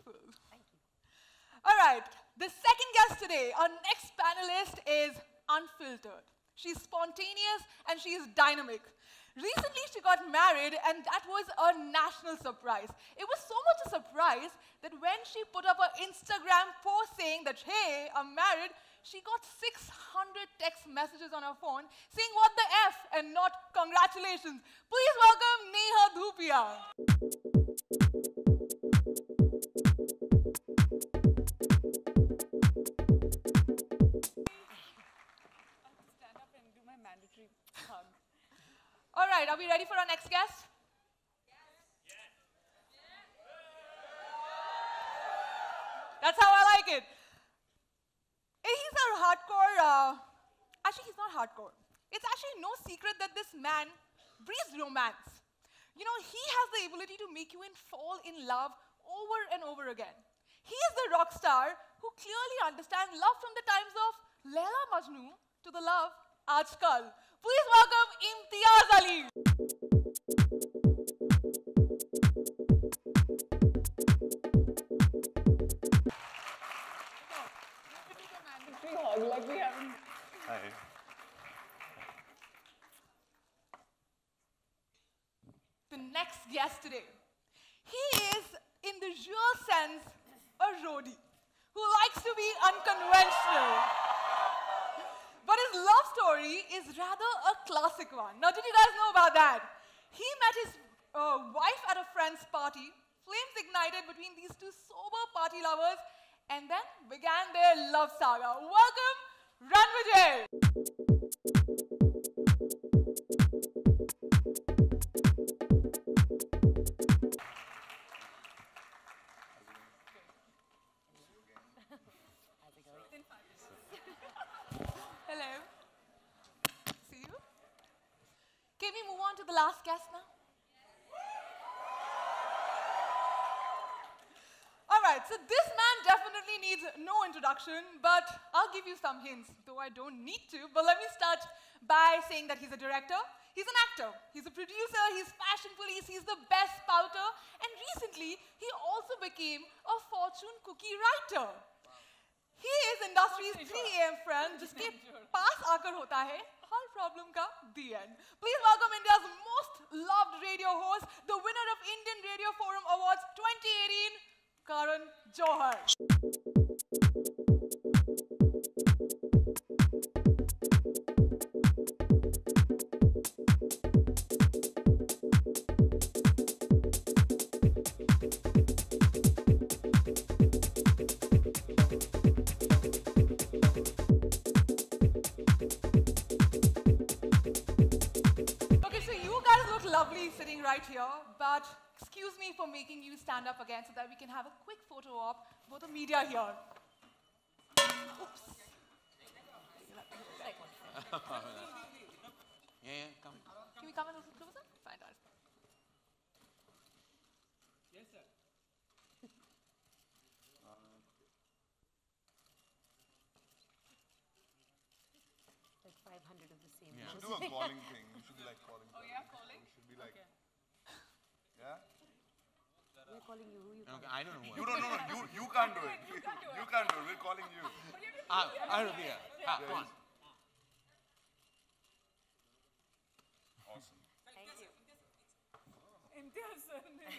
beautiful. Thank you. All right, the second guest today, our next panelist is unfiltered. She's spontaneous and she is dynamic. Recently, she got married, and that was a national surprise. It was so much a surprise that when she put up an Instagram post saying that, hey, I'm married, she got 600 text messages on her phone saying, what the F, and not congratulations. Please welcome Neha Dhupia. Stand up and do my mandatory hug. All right, are we ready for our next guest? Yes. That's how I like it. He's a hardcore, actually he's not hardcore. It's actually no secret that this man breathes romance. You know, he has the ability to make you fall in love over and over again. He is the rock star who clearly understands love from the times of Laila Majnu to the love Aajkal. Please welcome Imtiaz Ali. Mandatory hug like we haven't. Hi. The next guest today. He is, in the real sense, a roadie who likes to be unconventional. But his love story is rather a classic one. Now, did you guys know about that? He met his wife at a friend's party, flames ignited between these two sober party lovers, and then began their love saga. Welcome, Ranvijay. Hello. See you. Can we move on to the last guest now? All right, so this man definitely needs no introduction, but I'll give you some hints, though I don't need to. But let me start by saying that he's a director, he's an actor, he's a producer, he's fashion police, he's the best spouter, and recently he also became a fortune cookie writer. He is industry's 3 AM friend, जिसके पास आकर होता है हर problem का the end. Please welcome India's most loved radio host, the winner of Indian Radio Forum Awards 2018, Karan Johar. Lovely sitting right here, but excuse me for making you stand up again so that we can have a quick photo op for the media here. Oops. Yeah, come. Can we come a little closer? Fantastic. Yes, sir. Like 500 of the same. Yeah. You should do a calling thing. You should be like calling. Oh yeah, calling? You should be like, Okay. yeah? We're calling you. Who you Okay, calling? I don't know what. You don't know. You can't do it. You can't do it. We're calling you. Arabia. Come on. Awesome. Thank you. Imtiaz sir.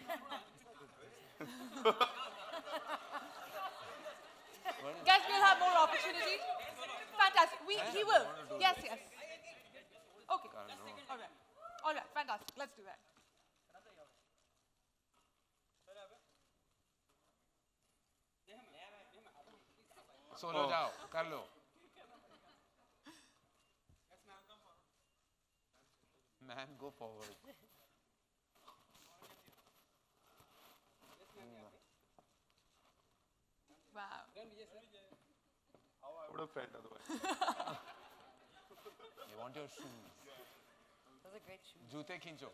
Guys, we'll have more opportunity. Fantastic. He will. Yes, yes. Okay. All right. All right. Fantastic. Let's do that. Solo jao, kar lo. Man, go forward. Wow. How I would have felt otherwise. You want your shoes. Those are great shoes. Joote khincho.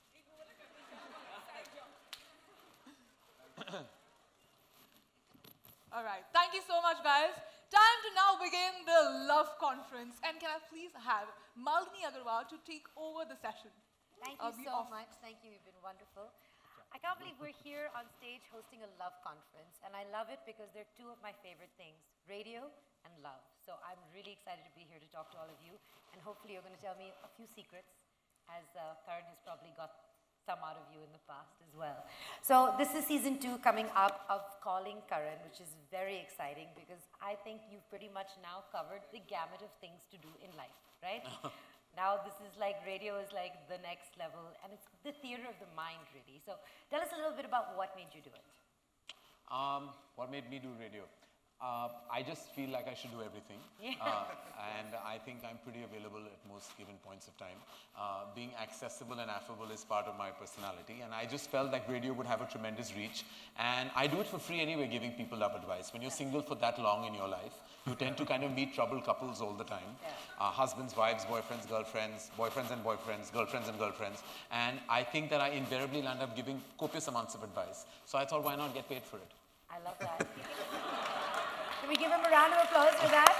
All right. Thank you so much, guys. Time to now begin the love conference. And can I please have Malini Agarwal to take over the session? Thank I'll you be so off. much. Thank you. You've been wonderful. I can't believe we're here on stage hosting a love conference, and I love it because they're two of my favorite things, radio and love. So I'm really excited to be here to talk to all of you, and hopefully you're going to tell me a few secrets, as Karan has probably got some out of you in the past as well. So this is season 2 coming up of Calling Karan, which is very exciting because I think you've pretty much now covered the gamut of things to do in life, right? Now this is like, radio is like the next level, and it's the theater of the mind, really. So tell us a little bit about what made you do it. What made me do radio? I just feel like I should do everything. Yeah. And I think I'm pretty available at most given points of time. Being accessible and affable is part of my personality, and I just felt like radio would have a tremendous reach. And I do it for free anyway, giving people love advice. When you're single for that long in your life, you tend to kind of meet troubled couples all the time. Yeah. Husbands, wives, boyfriends, girlfriends, boyfriends and boyfriends, girlfriends and girlfriends. And I think that I invariably land up giving copious amounts of advice. So I thought, why not get paid for it? I love that. Can we give him a round of applause for that?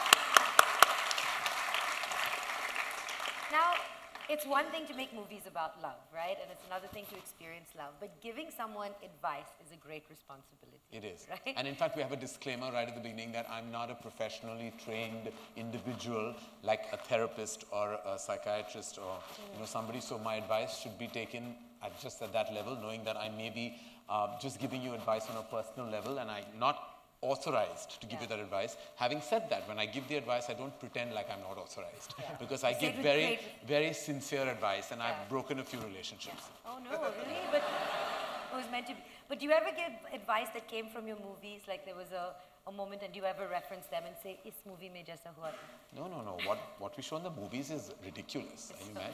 Now, it's one thing to make movies about love, right? And it's another thing to experience love. But giving someone advice is a great responsibility. It is. Right? And in fact, we have a disclaimer right at the beginning that I'm not a professionally trained individual like a therapist or a psychiatrist or somebody. So my advice should be taken at just at that level, knowing that I may be just giving you advice on a personal level, and I'm not authorized to give you that advice. Having said that, when I give the advice, I don't pretend like I'm not authorized because I give very, very sincere advice, and I've broken a few relationships. Oh no, really? But it was meant to be. But do you ever give advice that came from your movies? Like there was a moment, and do you ever reference them and say, "Is movie mein jaisa hua tha"? No. What we show in the movies is ridiculous. Are you mad?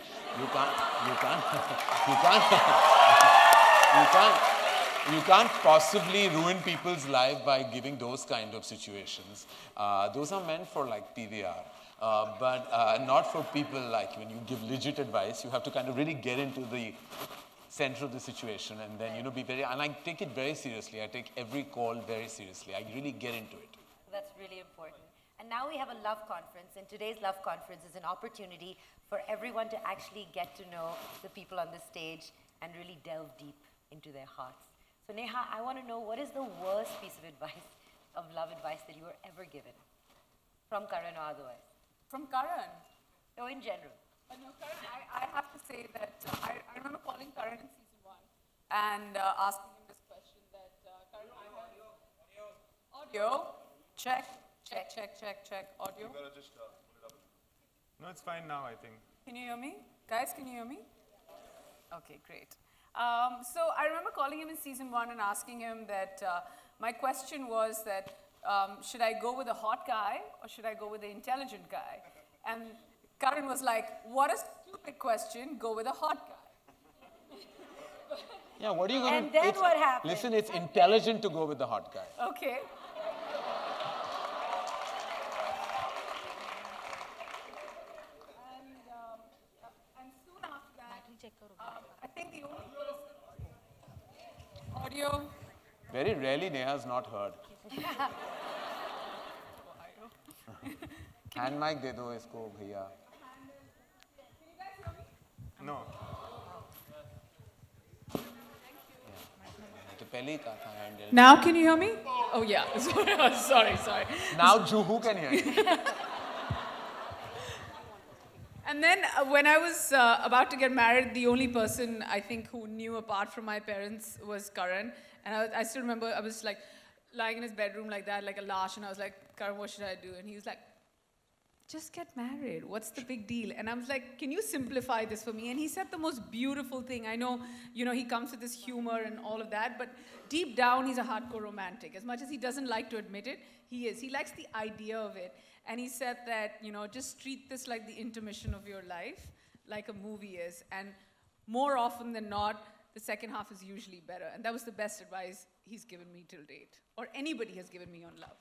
You can't possibly ruin people's life by giving those kind of situations. Those are meant for like PVR, but not for people like when you give legit advice. You have to kind of really get into the center of the situation, and then be very. And I take it very seriously. I take every call very seriously. I really get into it. That's really important. And now we have a love conference, and today's love conference is an opportunity for everyone to actually get to know the people on the stage and really delve deep into their hearts. So Neha, I want to know, what is the worst piece of advice, of love advice that you were ever given? From Karan or otherwise? From Karan. No, in general. No, Karan, I have to say that I remember calling Karan in season 1 and asking him this question that, Karan, I have audio. Check. Audio. You gotta just put it up. No, it's fine now, I think. Can you hear me? Guys, can you hear me? Okay, great. So I remember calling him in season 1 and asking him that my question was that should I go with a hot guy or should I go with the intelligent guy? And Karan was like, what a stupid question, go with a hot guy. Yeah, what are you going to... And then what happened? Listen, it's intelligent to go with the hot guy. Okay. And soon after that, I think the only person... Audio. Very rarely Neha's not heard. Hand mic de do isko, bhaiya. No. तो पहले ही कहा था handle. Now can you hear me? Oh yeah, sorry. Now Juhu can hear you. And then when I was about to get married, the only person I think who knew apart from my parents was Karan. And I still remember I was like lying in his bedroom like that, like a lash, and I was like, Karan, what should I do? And he was like, just get married. What's the big deal? And I was like, can you simplify this for me? And he said the most beautiful thing. I know, he comes with this humor and all of that, but deep down, he's a hardcore romantic. As much as he doesn't like to admit it, he is. He likes the idea of it. And he said that, just treat this like the intermission of your life, like a movie is. And more often than not, the second half is usually better. And that was the best advice he's given me till date, or anybody has given me on love.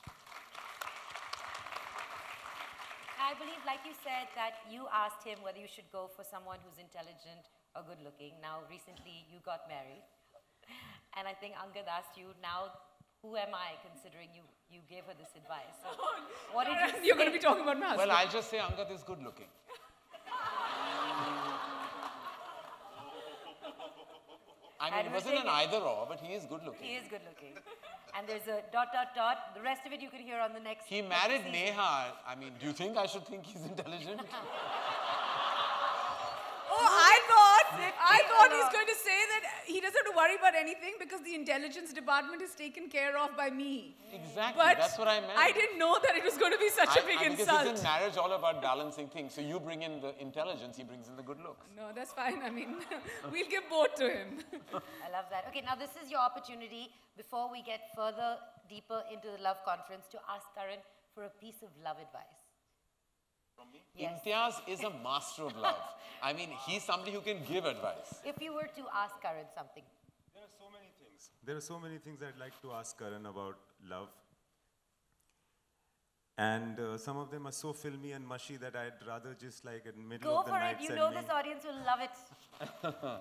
I believe, like you said, that you asked him whether you should go for someone who's intelligent or good looking. Now, recently, you got married. And I think Angad asked you, now, who am I, considering you gave her this advice? So, what did you say? You're going to be talking about my husband. Well, I'll just say Angad is good looking. I mean, And it who's wasn't an taking- either or, but he is good looking. He is good looking. And there's a dot, dot, dot. The rest of it you can hear on the next He next married season. Neha. I mean, do you think I should think he's intelligent? Oh, I thought he's along. going to say that he doesn't have to worry about anything because the intelligence department is taken care of by me. Exactly, But that's what I meant. I didn't know that it was going to be such a big Because insult. isn't marriage all about balancing things? So you bring in the intelligence, he brings in the good looks. No, that's fine. I mean, we'll give both to him. I love that. Okay, now this is your opportunity before we get further deeper into the love conference to ask Karan for a piece of love advice. From me? Yes. Imtiaz is a master of love. I mean, he's somebody who can give advice. If you were to ask Karan something. There are so many things. There are so many things I'd like to ask Karan about love. And some of them are so filmy and mushy that I'd rather just like in the middle Go of the for night it. You send know me- this audience will love it.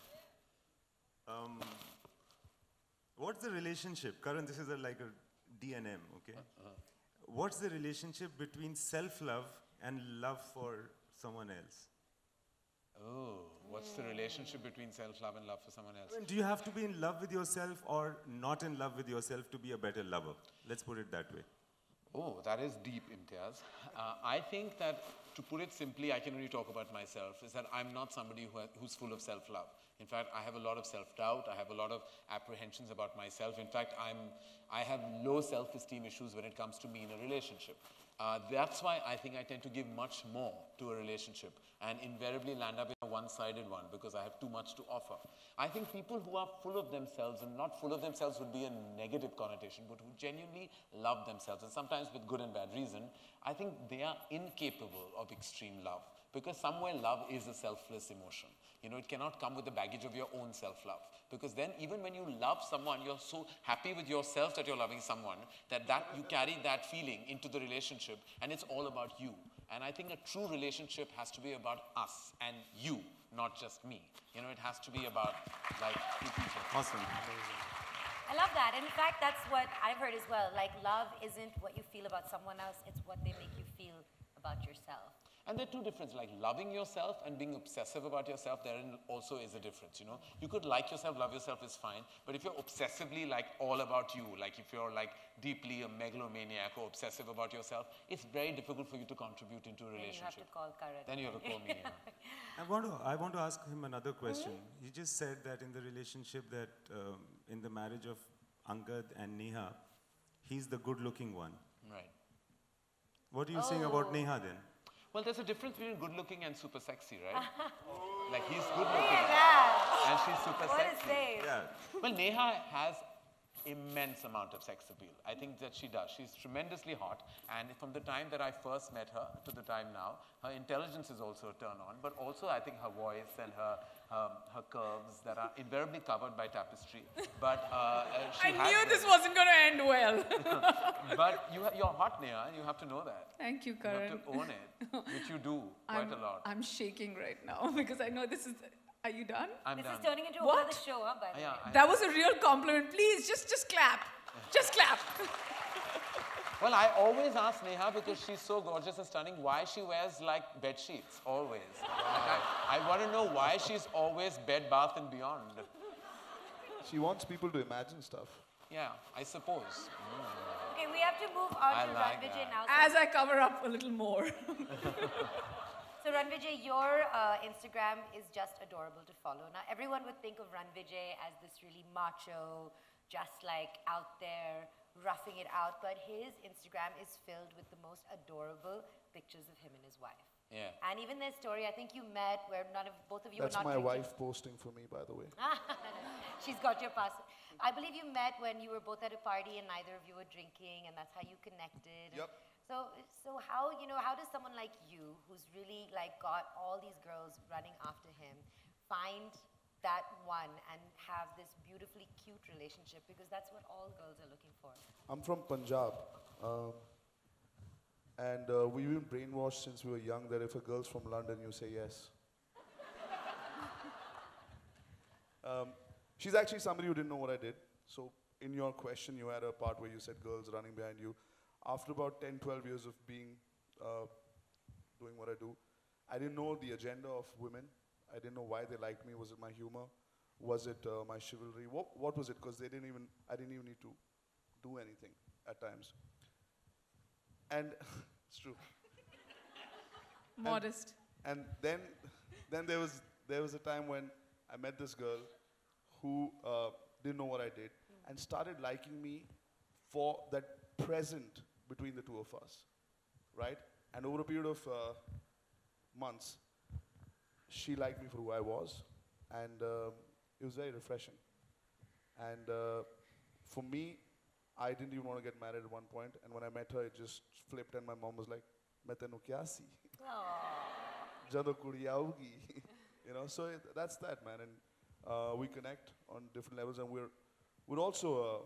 What's the relationship? Karan, this is like a DNM, okay? What's the relationship between self-love and love for someone else? Oh, what's the relationship between self-love and love for someone else? Do you have to be in love with yourself or not in love with yourself to be a better lover? Let's put it that way. Oh, that is deep, Imtiaz. I think that, to put it simply, I can only talk about myself, is that I'm not somebody who's full of self-love. In fact, I have a lot of self-doubt. I have a lot of apprehensions about myself. In fact, I have low self-esteem issues when it comes to me in a relationship. That's why I think I tend to give much more to a relationship and invariably land up in a one-sided one because I have too much to offer. I think people who are full of themselves, and not full of themselves would be a negative connotation, but who genuinely love themselves, and sometimes with good and bad reason, I think they are incapable of extreme love. Because somewhere love is a selfless emotion. You know, it cannot come with the baggage of your own self-love. Because then even when you love someone, you're so happy with yourself that you're loving someone, that you carry that feeling into the relationship, and it's all about you. And I think a true relationship has to be about us and you, not just me. You know, it has to be about, like, two people. Awesome. I love that. And in fact, that's what I've heard as well. Like, love isn't what you feel about someone else, it's what they make you feel about yourself. And there are two differences, like loving yourself and being obsessive about yourself, therein also is a difference, you know. You could like yourself, love yourself is fine, but if you're obsessively like all about you, like if you're like deeply a megalomaniac or obsessive about yourself, it's very difficult for you to contribute into a Then you have relationship. to call Karan. Then you have to call me. Yeah. I want to ask him another question. He just said that in the relationship that in the marriage of Angad and Neha, he's the good-looking one. Right. What are you saying about Neha then? Well, there's a difference between good looking and super sexy, right? Like he's good Look looking at that. and she's super What a sexy. save. Yeah. Well, Neha has immense amount of sex appeal. I think that she does. She's tremendously hot, and from the time that I first met her to the time now, her intelligence is also a turn on, but also I think her voice and her curves that are invariably covered by tapestry. But she I has knew this them. wasn't going to end well. But you're hot, Neha, and you have to know that. Thank you, You Karan. have to own it, which you do quite a lot. I'm shaking right now because I know this is. Are you done? I'm This done. is turning into a What? whole other show, huh, by the way. Yeah, That was a real compliment. Please, just clap. Just clap. Well, I always ask Neha, because she's so gorgeous and stunning, why she wears like bed sheets, always. Like, I want to know why she's always Bed Bath and Beyond. She wants people to imagine stuff. Yeah, I suppose. Okay, we have to move on I to like Ranvijay that. now. As I cover up a little more. So Ranvijay, your Instagram is just adorable to follow. Now, everyone would think of Ranvijay as this really macho, just like out there, roughing it out, but his Instagram is filled with the most adorable pictures of him and his wife. Yeah. And even their story, I think you met where both of you That's were not my drinking. wife posting for me, by the way. She's got your pass. I believe you met when you were both at a party and neither of you were drinking, and that's how you connected. Yep. So how does someone like you, who's really like got all these girls running after him, find that one and have this beautifully cute relationship? Because that's what all girls are looking for. I'm from Punjab. And we've been brainwashed since we were young that if a girl's from London, you say yes. She's actually somebody who didn't know what I did. So in your question, you had a part where you said girls running behind you. After about 10, 12 years of being, doing what I do, I didn't know the agenda of women. I didn't know why they liked me. Was it my humor? Was it my chivalry? What was it? Because I didn't even need to do anything at times. And it's true. Modest. And then there was a time when I met this girl who didn't know what I did and started liking me for that present between the two of us, right? And over a period of months, she liked me for who I was, and it was very refreshing. And for me, I didn't even want to get married at one point, and when I met her, it just flipped, and my mom was like, "Main tenu kya si?" Jado kudi aaugi. You know, so that's that, man. And we connect on different levels, and we're also,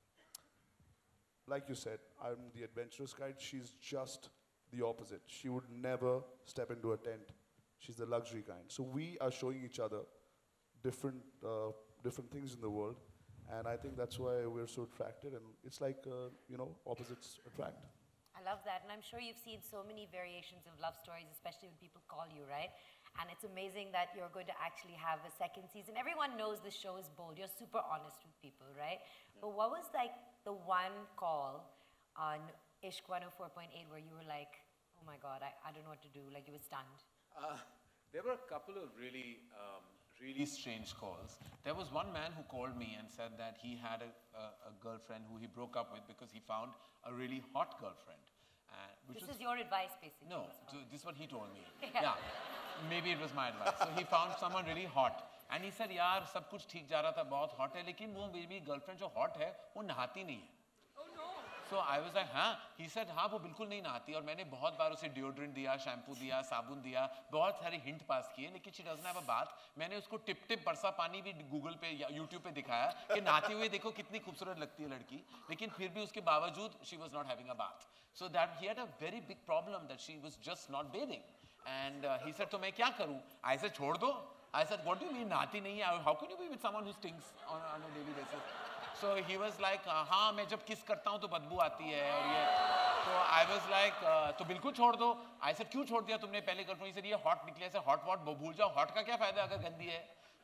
like you said, I'm the adventurous guide. She's just the opposite. She would never step into a tent. She's the luxury kind. So we are showing each other different things in the world, and I think that's why we're so attracted. And it's like, opposites attract. I love that, and I'm sure you've seen so many variations of love stories, especially when people call you, right? And it's amazing that you're going to actually have a second season. Everyone knows the show is bold. You're super honest with people, right? But what was like the one call on Ishq 104.8 where you were like, oh my God, I don't know what to do, like you were stunned? There were a couple of really strange calls. There was one man who called me and said that he had a girlfriend who he broke up with because he found a really hot girlfriend. This is your advice, basically. No, this is what he told me. Yeah, maybe it was my advice. So he found someone really hot. And he said, यार सब कुछ ठीक जा रहा था, बहुत hot है, लेकिन वो मेरी girlfriend जो hot है, वो नहाती नहीं है. So I was like, हाँ? He said, हाँ, वो बिल्कुल नहीं नहाती और मैंने बहुत बार उसे deodorant दिया, shampoo दिया, साबुन दिया, बहुत सारे hint पास किए, लेकिन she doesn't have a bath. मैंने उसको टिप बरसा पानी भी Google पे या YouTube पे दिखाया कि नहाती हुई देखो कितनी खूबसूरत लगती है लड़की, लेकिन फिर भी उसके बावजूद she was not having a bath. So that he had a very big problem that she was just not bathing. And he said, तो मैं क्या करूँ? I said, छोड़ दो. I said, what do you mean नहाती नहीं है? How can you be with someone who stinks on a daily basis? So he was like, हाँ मैं जब kiss करता हूँ तो बदबू आती है और ये. So I was like, तो बिल्कुल छोड़ दो. I said, क्यों छोड़ दिया तुमने पहले girlfriend? He said, ये hot निकले से hot भूल जाओ. Hot का क्या फायदा अगर गंदी है?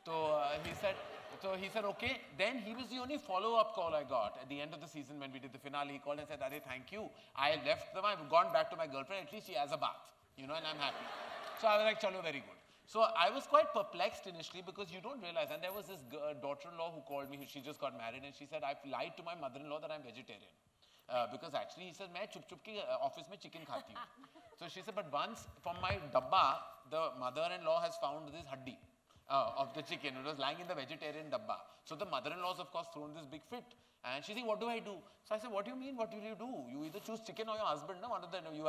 So he said, okay. Then he was the only follow-up call I got at the end of the season when we did the finale. He called and said, Arey, thank you. I left them. I've gone back to my girlfriend. At least she has a bath, and I'm happy. So I was like, chalo, very good. So I was quite perplexed initially because you don't realize. And there was this daughter-in-law who called me. She just got married, and she said, I've lied to my mother-in-law that I'm vegetarian. Because actually, he said, मैं चुप-चुप के office में chicken खाती हूँ. So she said, but once from my dabba, the mother-in-law has found this haddi. Of the chicken. It was lying in the vegetarian dabba. So the mother-in-law's of course thrown this big fit. And she said, what do I do? So I said, what do you mean, what will you do? You either choose chicken or your husband. No,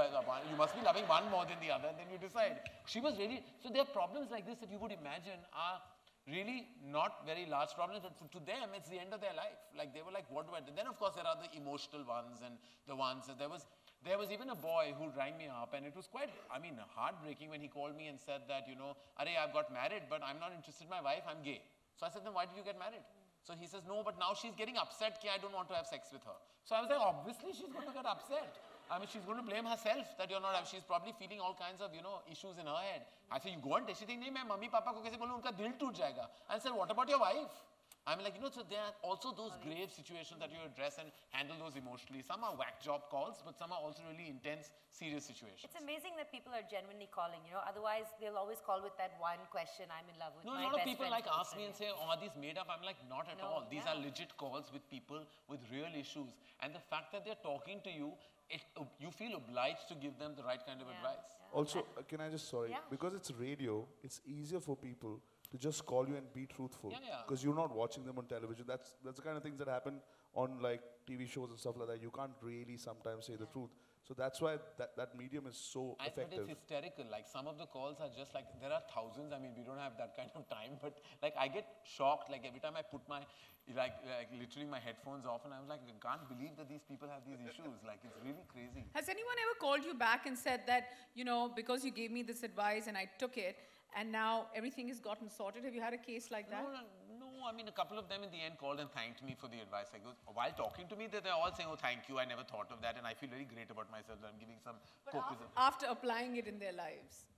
you must be loving one more than the other, and then you decide. She was really, so there are problems like this that you would imagine are really not very large problems, but to them, it's the end of their life. Like they were like, what do I do? Then of course there are the emotional ones and the ones that there was even a boy who rang me up, and it was quite, heartbreaking when he called me and said that, Arey, I've got married, but I'm not interested in my wife, I'm gay. So I said, then why did you get married? So he says, no, but now she's getting upset, I don't want to have sex with her. So I was like, obviously she's going to get upset. She's going to blame herself that you're not, she's probably feeling all kinds of, issues in her head. I said, you go and test it. No, my mummy, papa ko kaise bolu, unka dil toot jayega. I said, what about your wife? I'm like, so there are also those grave situations that you address and handle those emotionally. Some are whack job calls, but some are also really intense, serious situations. It's amazing that people are genuinely calling, otherwise they'll always call with that one question, I'm in love with my best friend. No, a lot of people ask me and say, oh, are these made up? I'm like, not at all. These are legit calls with people with real issues. And the fact that they're talking to you, you feel obliged to give them the right kind of advice. Also, can I just, because it's radio, it's easier for people to just call you and be truthful. Because you're not watching them on television. That's the kind of things that happen on like TV shows and stuff like that. You can't really sometimes say the truth. So that's why that medium is so effective. But it's hysterical. Like some of the calls are just like, there are thousands. We don't have that kind of time. But like I get shocked. Like every time I put my, like literally my headphones off, and I was like, I can't believe that these people have these issues. Like it's really crazy. Has anyone ever called you back and said that, because you gave me this advice and I took it, and now everything has gotten sorted? Have you had a case like that? No, a couple of them in the end called and thanked me for the advice. While talking to me, they're all saying, oh, thank you, I never thought of that, and I feel very great about myself that I'm giving some But after applying it in their lives?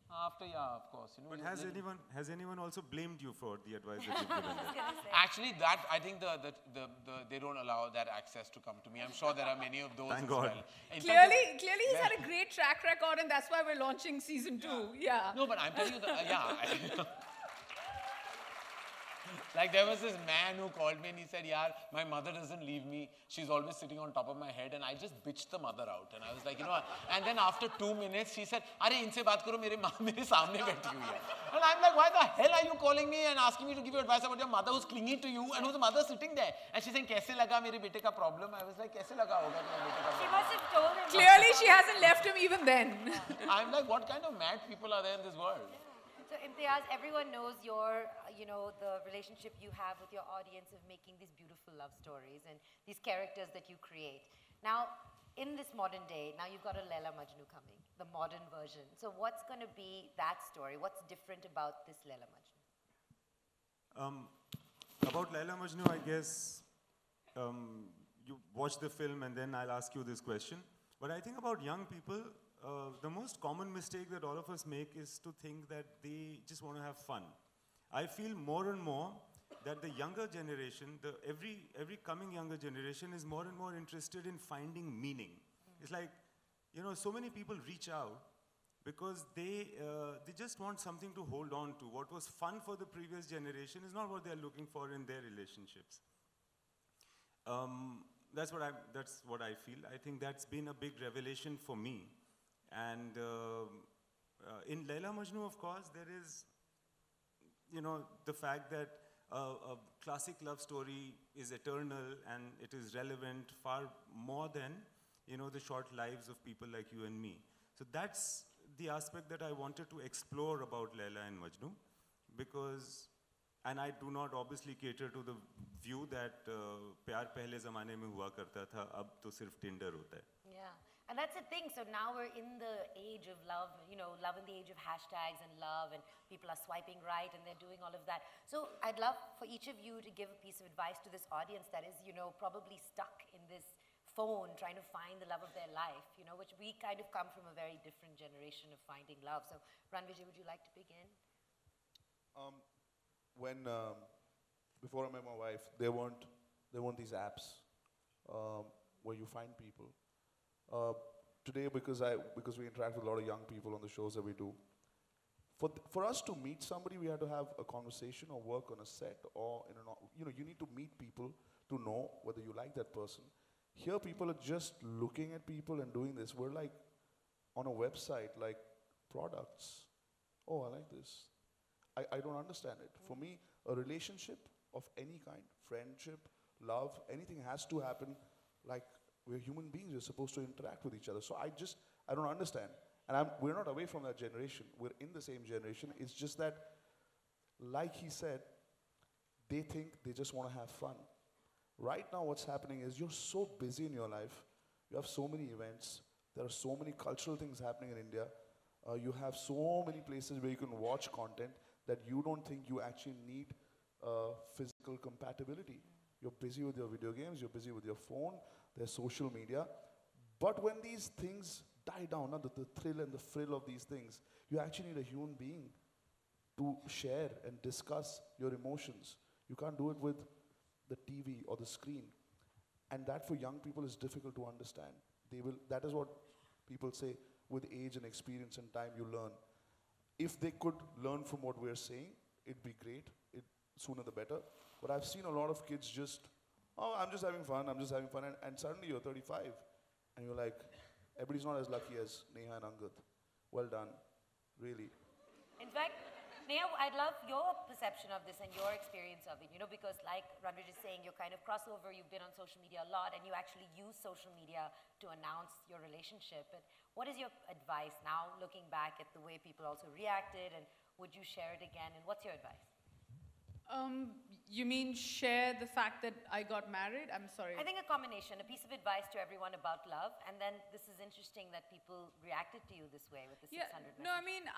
After, yeah, of course. You know, But has anyone also blamed you for the advice that you've given them? Actually, that I think they don't allow that access to come to me. I'm sure there are many of those Thank as God. well. In fact, Clearly, he's had a great track record, and that's why we're launching season 2. Yeah. no, but I'm telling you, like there was this man who called me and he said, "Yaar, my mother doesn't leave me. She's always sitting on top of my head." And I just bitched the mother out. And I was like, you know what? And then after 2 minutes, she said, "Arey, inse baat karo, mere maa mere सामने बैठी हुई है." And I'm like, "Why the hell are you calling me and asking me to give you advice about your mother who's clinging to you and whose mother sitting there?" And she's saying, "कैसे लगा मेरे बेटे का problem?" I was like, "कैसे लगा होगा मेरे बेटे का She problem?" must have told him. Clearly, she hasn't left him even then. I'm like, what kind of mad people are there in this world? So Imtiaz, everyone knows your, the relationship you have with your audience of making these beautiful love stories and these characters that you create. Now, in this modern day, now you've got a Laila Majnu coming, the modern version. So what's going to be that story? What's different about this Laila Majnu? About Laila Majnu, I guess you watch the film and then I'll ask you this question. But I think about young people, the most common mistake that all of us make is to think that they just want to have fun. I feel more and more that the younger generation, every coming younger generation is more and more interested in finding meaning. It's like, so many people reach out because they just want something to hold on to. What was fun for the previous generation is not what they're looking for in their relationships. That's what I feel. I think that's been a big revelation for me. And in Laila Majnu, of course, there is, the fact that a classic love story is eternal and it is relevant far more than, the short lives of people like you and me. So that's the aspect that I wanted to explore about Laila and Majnu, and I do not obviously cater to the view that प्यार पहले ज़माने में हुआ करता था, अब तो सिर्फ Tinder होता है. Yeah. And that's the thing. So now we're in the age of love, love in the age of hashtags and love, and people are swiping right and they're doing all of that. So I'd love for each of you to give a piece of advice to this audience that is, probably stuck in this phone trying to find the love of their life, which we kind of come from a very different generation of finding love. So Ranvijay, would you like to begin? Before I met my wife, there weren't these apps where you find people. Today, because we interact with a lot of young people on the shows that we do, for us to meet somebody, we had to have a conversation or work on a set, or you need to meet people to know whether you like that person. Here, people are just looking at people and doing this. We're like on a website, like products. Oh, I like this. I don't understand it. For me, a relationship of any kind, friendship, love, anything has to happen like we're human beings. We're supposed to interact with each other. So I don't understand. And we're not away from that generation. We're in the same generation. It's just that, like he said, they think they just want to have fun. Right now, what's happening is you're so busy in your life. You have so many events. There are so many cultural things happening in India. You have so many places where you can watch content that you don't think you actually need physical compatibility. You're busy with your video games, you're busy with your phone, there's social media. But when these things die down, the thrill and the frill of these things, you actually need a human being to share and discuss your emotions. You can't do it with the TV or the screen. And that for young people is difficult to understand. That is what people say, with age and experience and time you learn. If they could learn from what we're saying, it'd be great. Sooner the better. But I've seen a lot of kids I'm just having fun, and suddenly you're 35, and you're like, everybody's not as lucky as Neha and Angad. Well done, really. In fact, Neha, I'd love your perception of this and your experience of it, because like Ranvir is saying, you're kind of crossover, you've been on social media a lot, and you actually use social media to announce your relationship. But what is your advice now, looking back at the way people also reacted, and would you share it again, and what's your advice? You mean share the fact that I got married? I'm sorry. I think a combination, a piece of advice to everyone about love, and then this is interesting that people reacted to you this way with the 600 messages. No, I mean,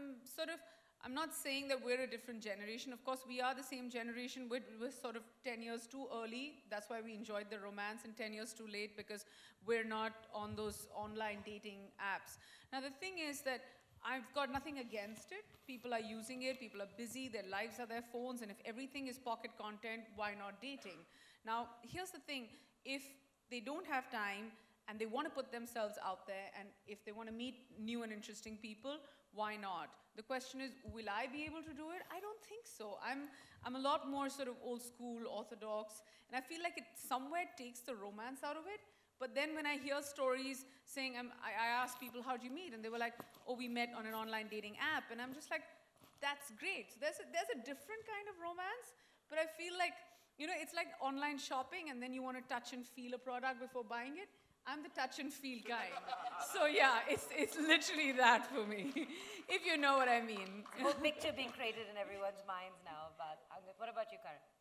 I'm not saying that we're a different generation. Of course, we are the same generation. We're sort of 10 years too early. That's why we enjoyed the romance, and 10 years too late because we're not on those online dating apps. Now, the thing is that I've got nothing against it. People are using it, people are busy, their lives are their phones, and if everything is pocket content, why not dating? Now, here's the thing. If they don't have time and they want to put themselves out there, and if they want to meet new and interesting people, why not? The question is, will I be able to do it? I don't think so. I'm a lot more sort of old school, orthodox, and I feel like it somewhere takes the romance out of it. But then when I hear stories saying, I ask people, how'd you meet? And they were like, oh, we met on an online dating app. And I'm just like, that's great. So there's a different kind of romance, but I feel like, you know, it's like online shopping and then you want to touch and feel a product before buying it. I'm the touch and feel kind. So yeah, it's literally that for me, if you know what I mean. A whole picture being created in everyone's minds now. But what about you, Karan?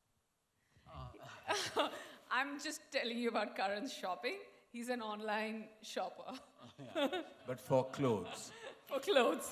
I'm just telling you about Karan's shopping. He's an online shopper. But for clothes. For clothes.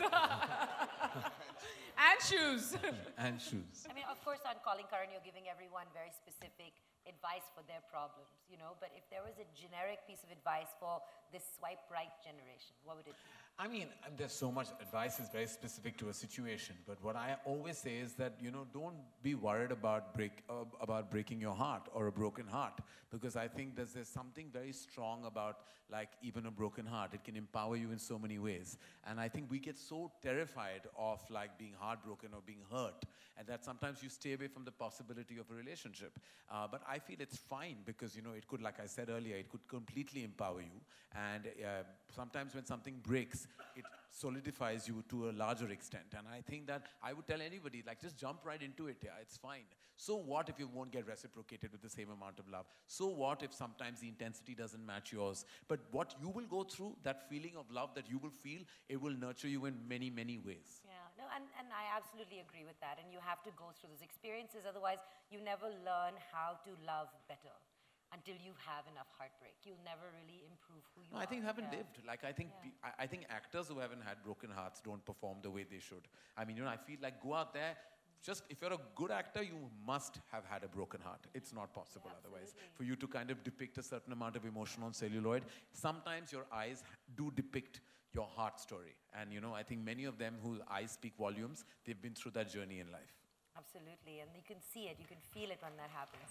And shoes. And shoes. I mean, of course, on Calling Karan, you're giving everyone very specific advice for their problems, you know, but if there was a generic piece of advice for this swipe right generation, what would it be? I mean, there's so much advice is very specific to a situation, but what I always say is that, you know, don't be worried about breaking your heart or a broken heart, because I think there's something very strong about, like, even a broken heart. It can empower you in so many ways, and I think we get so terrified of, like, being heartbroken or being hurt, and that sometimes you stay away from the possibility of a relationship. But I feel it's fine because, you know, it could, like I said earlier, it could completely empower you, and sometimes when something breaks, it solidifies you to a larger extent. And I think that I would tell anybody, like, just jump right into it. Yeah, it's fine. So what if you won't get reciprocated with the same amount of love? So what if sometimes the intensity doesn't match yours? But what you will go through, that feeling of love that you will feel, it will nurture you in many, many ways. Yeah, no, and I absolutely agree with that. And you have to go through those experiences. Otherwise, you never learn how to love better. Until you have enough heartbreak, you'll never really improve who you are. I think you haven't lived. Like, I think I think actors who haven't had broken hearts don't perform the way they should. I mean, you know, I feel like go out there. Just if you're a good actor, you must have had a broken heart. It's not possible otherwise. For you to kind of depict a certain amount of emotion on celluloid, sometimes your eyes do depict your heart story. And, you know, I think many of them whose eyes speak volumes, they've been through that journey in life. Absolutely, and you can see it, you can feel it when that happens.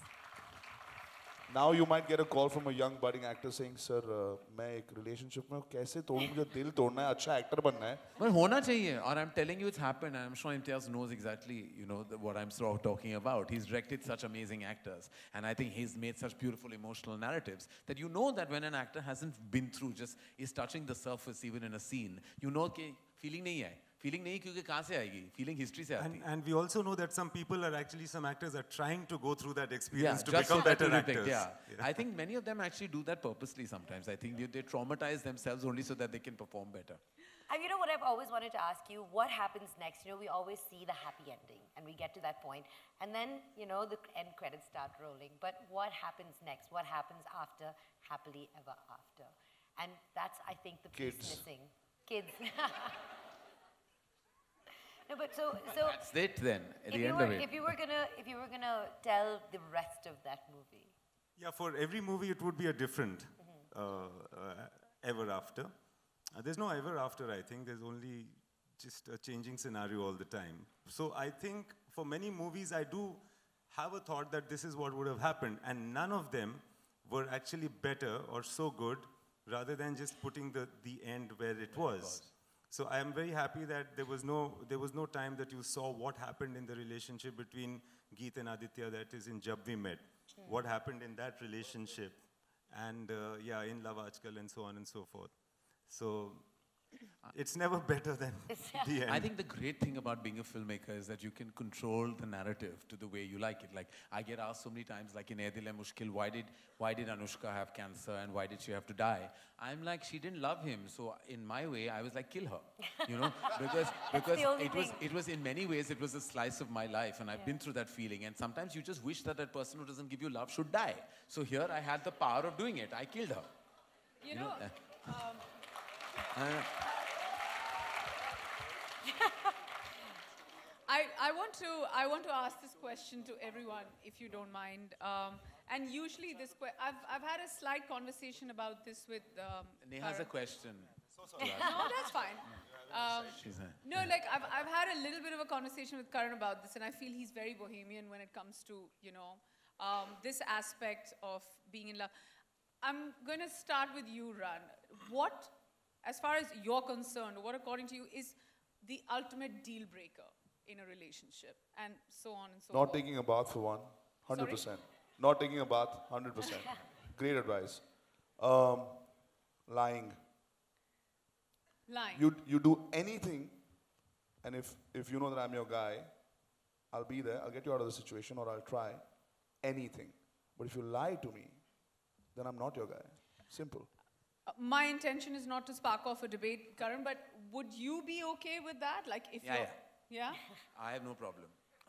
Now you might get a call from a young budding actor saying, "Sir, मैं एक relationship में हूँ, कैसे तोड़ूं? मुझे दिल तोड़ना है, अच्छा actor बनना है." Well, होना चाहिए, और I'm telling you it's happened, and I'm sure Imtiaz knows exactly, you know, what I'm sort of talking about. He's directed such amazing actors, and I think he's made such beautiful emotional narratives that you know that when an actor hasn't been through, just is touching the surface even in a scene, you know कि feeling नहीं है. Feeling नहीं क्योंकि कहाँ से आएगी? Feeling history से आती है. And we also know that some people are actually, some actors are trying to go through that experience to just become so that better to depict, actors. I think many of them actually do that purposely sometimes. I think they traumatize themselves only so that they can perform better. And you know what I've always wanted to ask you? What happens next? You know, we always see the happy ending, and we get to that point, and then, you know, the end credits start rolling. But what happens next? What happens after Happily Ever After? And that's, I think, the piece missing. Kids. No, but so That's it then, at the end of it. If you were gonna tell the rest of that movie. Yeah, for every movie it would be a different ever after. There's no ever after, I think. There's only just a changing scenario all the time. So I think for many movies I do have a thought that this is what would have happened, and none of them were actually better or so good rather than just putting the end where it was. So I am very happy that there was no time that you saw what happened in the relationship between Geet and Aditya, that is in Jab We Met. What happened in that relationship, and yeah, in Love Aajkal and so on and so forth. So it's never better than the end. I think the great thing about being a filmmaker is that you can control the narrative to the way you like it. Like, I get asked so many times, like in Ae Dil Hai Mushkil, why did Anushka have cancer and why did she have to die? I'm like, she didn't love him, so in my way, I was like, kill her, you know, because it was in many ways it was a slice of my life, and I've been through that feeling. And sometimes you just wish that that person who doesn't give you love should die. So here I had the power of doing it. I killed her. You know I want to ask this question to everyone, if you don't mind. And usually I've had a slight conversation about this with Neha's a question. No, that's fine. No, like I've had a little bit of a conversation with Karan about this, and I feel he's very bohemian when it comes to this aspect of being in love. I'm going to start with you, Ran. What, as far as you're concerned, what according to you is the ultimate deal breaker in a relationship, and so on and so forth? Not taking a bath for one, 100%. Sorry? Not taking a bath, 100%. Great advice. Lying. Lying. You do anything, and if you know that I'm your guy, I'll be there. I'll get you out of the situation, or I'll try anything. But if you lie to me, then I'm not your guy. Simple. My intention is not to spark off a debate, Karan, but would you be okay with that? Like if Yeah, you're, yeah? I have no problem.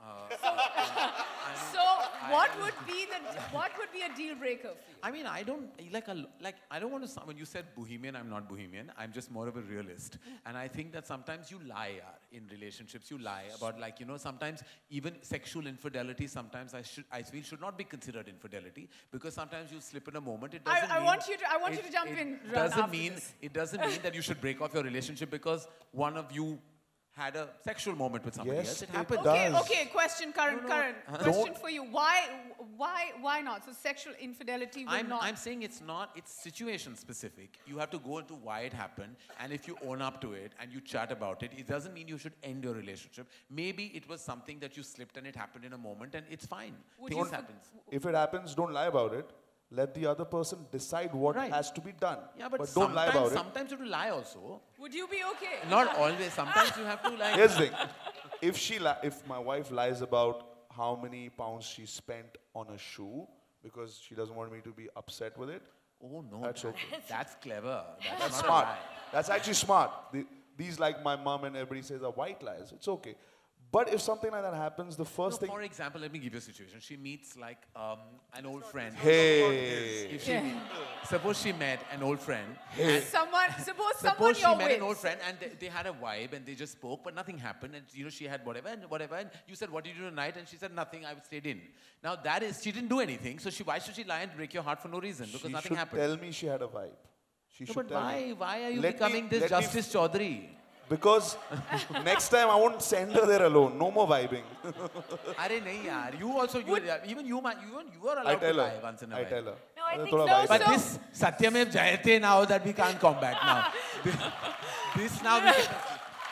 So what would be a deal breaker for you? I mean, I don't I don't want to sound, when you said bohemian, I'm not bohemian. I'm just more of a realist. And I think that sometimes you lie in relationships. You lie about sometimes even sexual infidelity. Sometimes I feel should not be considered infidelity because sometimes you slip in a moment. It doesn't. I want you to jump in. It doesn't mean that you should break off your relationship because one of you had a sexual moment with somebody Yes, else. It it happens. does. Okay, question, Karan. Karan, question for you. Why not? So sexual infidelity will not. I'm saying it's not, it's situation specific. You have to go into why it happened, and if you own up to it and you chat about it, it doesn't mean you should end your relationship. Maybe it was something that you slipped and it happened in a moment and it's fine. Things happens. If it happens, don't lie about it. Let the other person decide what Right. has to be done. Yeah, but don't lie about it. sometimes you have to lie also. Would you be okay? Not always. Sometimes you have to like. Here's the thing. If my wife lies about how many pounds she spent on a shoe because she doesn't want me to be upset with it, Oh no, That's okay. That's clever. that's That's not a smart. lie. That's actually smart. These, like my mom and everybody says, are white lies. It's okay. But if something like that happens, the first thing... For example, let me give you a situation. She meets like an old friend. Hey. If she, suppose she met an old friend. Suppose someone Suppose she you're met with. an old friend and they had a vibe and they just spoke, but nothing happened. And she had whatever. And you said, "What did you do tonight?" And she said, "Nothing. I stayed in." Now that is, she didn't do anything. So why should she lie and break your heart for no reason? Because She nothing should happened. tell me she had a vibe. She No, should but tell me. why are you Let me- becoming this let me Justice Chaudhary? Because next time I won't send her there alone. No more vibing. Arey nahi yaar. You also, even you are I allowed to tell lie her. once in a I while. tell her. No, I think Thoda so. vibe But hai. this Satyamev Jayate now that we can't come back now. this now we can.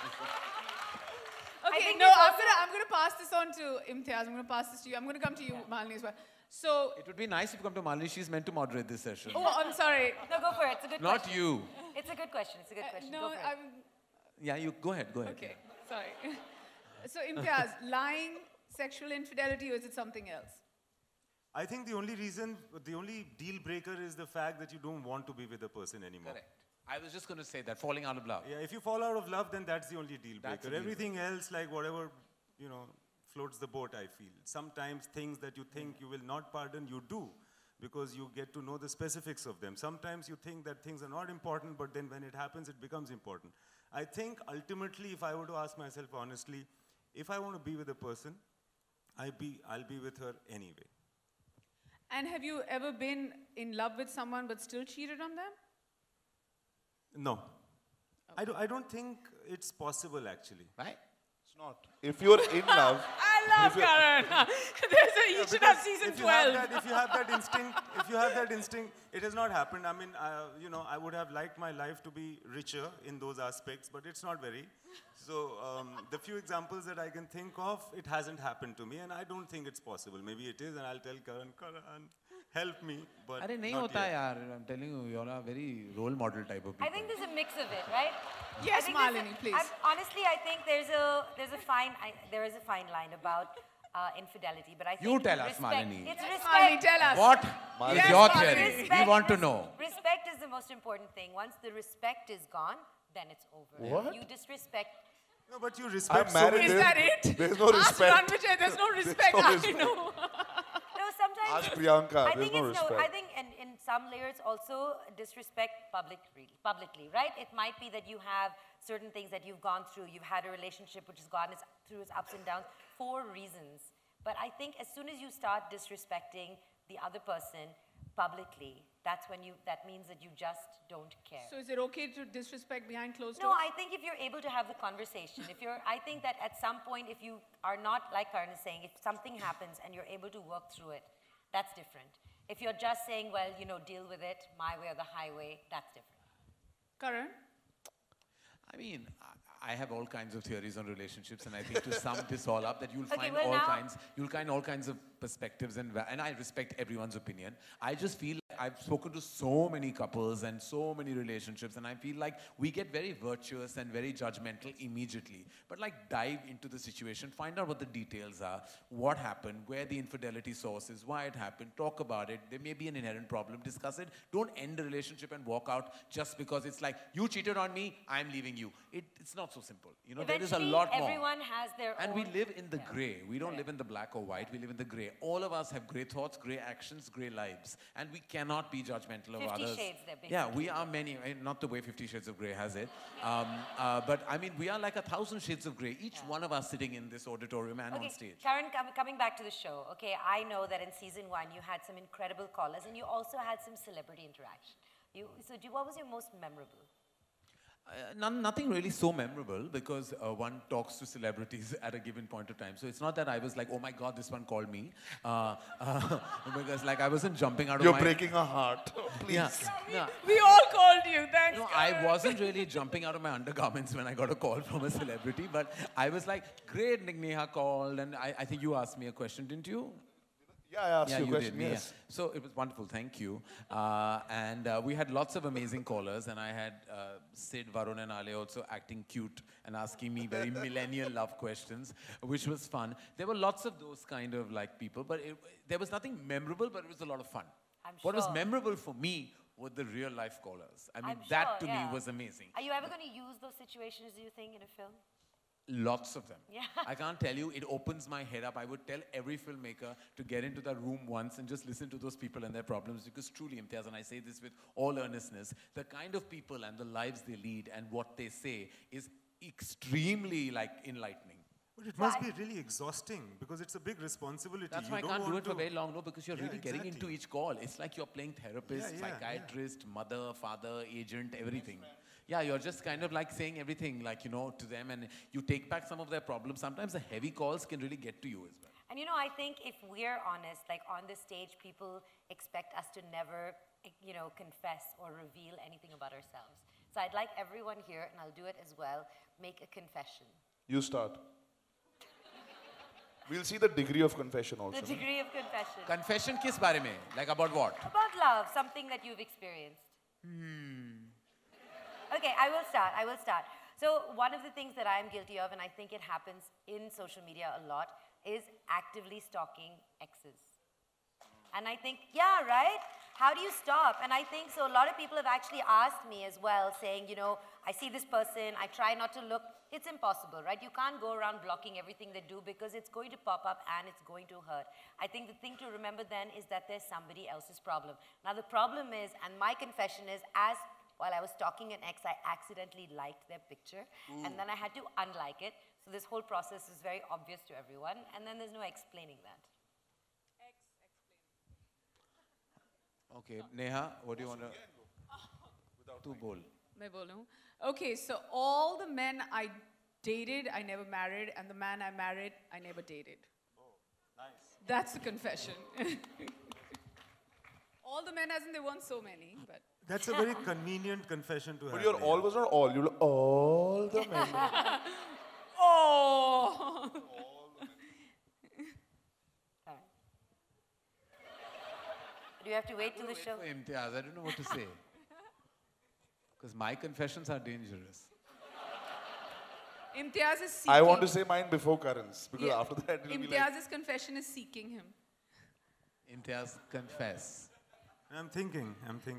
Okay, think no, it's I'm gonna pass this on to Imtiaz. I'm gonna pass this to you. I'm gonna come to you, Malini, as well. So, It would be nice if you come to Malini. She's meant to moderate this session. oh, I'm sorry. No, go for it. It's a good Not question. you. It's a good question. It's a good question. No, Go for it. I'm Yeah, you go ahead. Go ahead. okay. Sorry. So, Imtiaz, lying, sexual infidelity, or is it something else? I think the only deal breaker is the fact that you don't want to be with the person anymore. Correct. I was just going to say that falling out of love. Yeah, if you fall out of love, then that's the only deal That's breaker. a deal Everything else, like whatever, floats the boat, I feel. Sometimes things that you think you will not pardon, you do, because you get to know the specifics of them. Sometimes you think that things are not important, but then when it happens, it becomes important. I think ultimately, if I were to ask myself honestly, if I want to be with a person, I'll be with her anyway. And have you ever been in love with someone but still cheated on them? No. I don't think it's possible, actually. Right? It's not. If you're in love, I love Karan. You should have season If you 12. have that instinct, it has not happened. I mean, I would have liked my life to be richer in those aspects, but it's not very. So the few examples that I can think of, it hasn't happened to me, and I don't think it's possible. Maybe it is, and I'll tell Karan, help me. But Arey nahi not hota yet. yaar. I'm telling you, you're a very role model type of people. I think there's a mix of it, right? Yes, I think there's Malini, please. Honestly, I think there is a fine line about infidelity, but I think You tell us, respect, Malini. It's Yes, respect. Malini, tell us. What is Yes, your Malini. theory? We want to know. Respect is the most important thing. Once the respect is gone, then it's over. What? You disrespect. No, but you respect I'm so married. many. Is that it? There's no Ask respect. Ranvijay, there's no respect. no I respect. know. No, sometimes. Ask Priyanka, I there's think no it's respect. I think in some layers also disrespect publicly, right? It might be that you have certain things that you've gone through. You've had a relationship which has gone through its ups and downs for reasons. But I think as soon as you start disrespecting the other person publicly, that means that you just don't care. So is it okay to disrespect behind closed No, doors? I think if you're able to have the conversation, I think that at some point, if you are not, like Karan is saying, if something happens and you're able to work through it, that's different. If you're just saying, well, deal with it, my way or the highway, that's different. Karan? I mean, I have all kinds of theories on relationships, and I think to sum this all up, that you'll Okay, find all kinds of perspectives, and I respect everyone's opinion. I just feel like I've spoken to so many couples and so many relationships, and I feel like we get very virtuous and very judgmental immediately. But like dive into the situation, find out what the details are, what happened, where the infidelity source is, why it happened, talk about it. There may be an inherent problem, discuss it. Don't end the relationship and walk out just because it's like, you cheated on me, I'm leaving you. It's not so simple. There is a lot more. Everyone has their And own. we live in the gray. We don't live in the black or white. We live in the gray. All of us have gray thoughts, gray actions, gray lives. And we cannot be judgmental of 50 others. shades there, Yeah, basically. we are many. Not the way 50 Shades of Grey has it. But I mean, we are like 1,000 shades of grey. Each one of us sitting in this auditorium and on stage. Karen, coming back to the show, okay, I know that in season 1 you had some incredible callers and you also had some celebrity interaction. What was your most memorable? Nothing really so memorable because one talks to celebrities at a given point of time. So it's not that I was like, oh my God, this one called me. Because like I wasn't jumping out of my... You're breaking a heart. Please. Yeah. We all called you. Thanks, No, Karan. I wasn't really jumping out of my undergarments when I got a call from a celebrity, but I was like, great, Neha called, and I think you asked me a question, didn't you? Yeah, I asked you a question, did, yes. yeah. So it was wonderful, thank you. And we had lots of amazing callers, and I had Sid, Varun, and Ale also acting cute and asking me very millennial love questions, which was fun. There were lots of those kind of like people, but there was nothing memorable, but it was a lot of fun. What was memorable for me were the real life callers. I mean, that to me was amazing. Are you ever going to use those situations, do you think, in a film? Lots of them. Yeah. I can't tell you, it opens my head up. I would tell every filmmaker to get into that room once and just listen to those people and their problems, because truly, Imtiaz, and I say this with all earnestness, the kind of people and the lives they lead and what they say is extremely like enlightening. But it must be really exhausting because it's a big responsibility. That's why I can't do it for very long, no, because you're really getting into each call. It's like you're playing therapist, psychiatrist, mother, father, agent, everything. Yeah, you're just kind of like saying everything, like, to them, and you take back some of their problems. Sometimes the heavy calls can really get to you as well. And I think if we're honest, like on this stage, people expect us to never, confess or reveal anything about ourselves. So I'd like everyone here, and I'll do it as well, make a confession. You start. We'll see the degree of confession also. The degree of confession. Confession kis bare mein? Like about what? About love, something that you've experienced. Okay, I will start. So one of the things that I'm guilty of, and I think it happens in social media a lot, is actively stalking exes. And I think, yeah, right? How do you stop? And I think so a lot of people have actually asked me as well, saying, I see this person, I try not to look. It's impossible, right? You can't go around blocking everything they do because it's going to pop up and it's going to hurt. I think the thing to remember then is that there's somebody else's problem. Now the problem is, and my confession is, while I was stalking an ex, I accidentally liked their picture, and then I had to unlike it. So this whole process is very obvious to everyone, and then there's no explaining that. Okay, Neha, what do you want to... Tu bol. Main bolu. Okay, so all the men I dated, I never married, and the man I married, I never dated. Oh, nice. That's the confession. All the men, as in there weren't so many, but... That's a very convenient confession to have. But your all was not all. You're all the men. Oh! Do you have to wait till the show? For Imtiaz, I don't know what to say. Because my confessions are dangerous. Imtiaz is seeking. I want to say mine before Karan's, because after that it'll be like... Imtiaz's confession is seeking him. Imtiaz, confess. I'm thinking.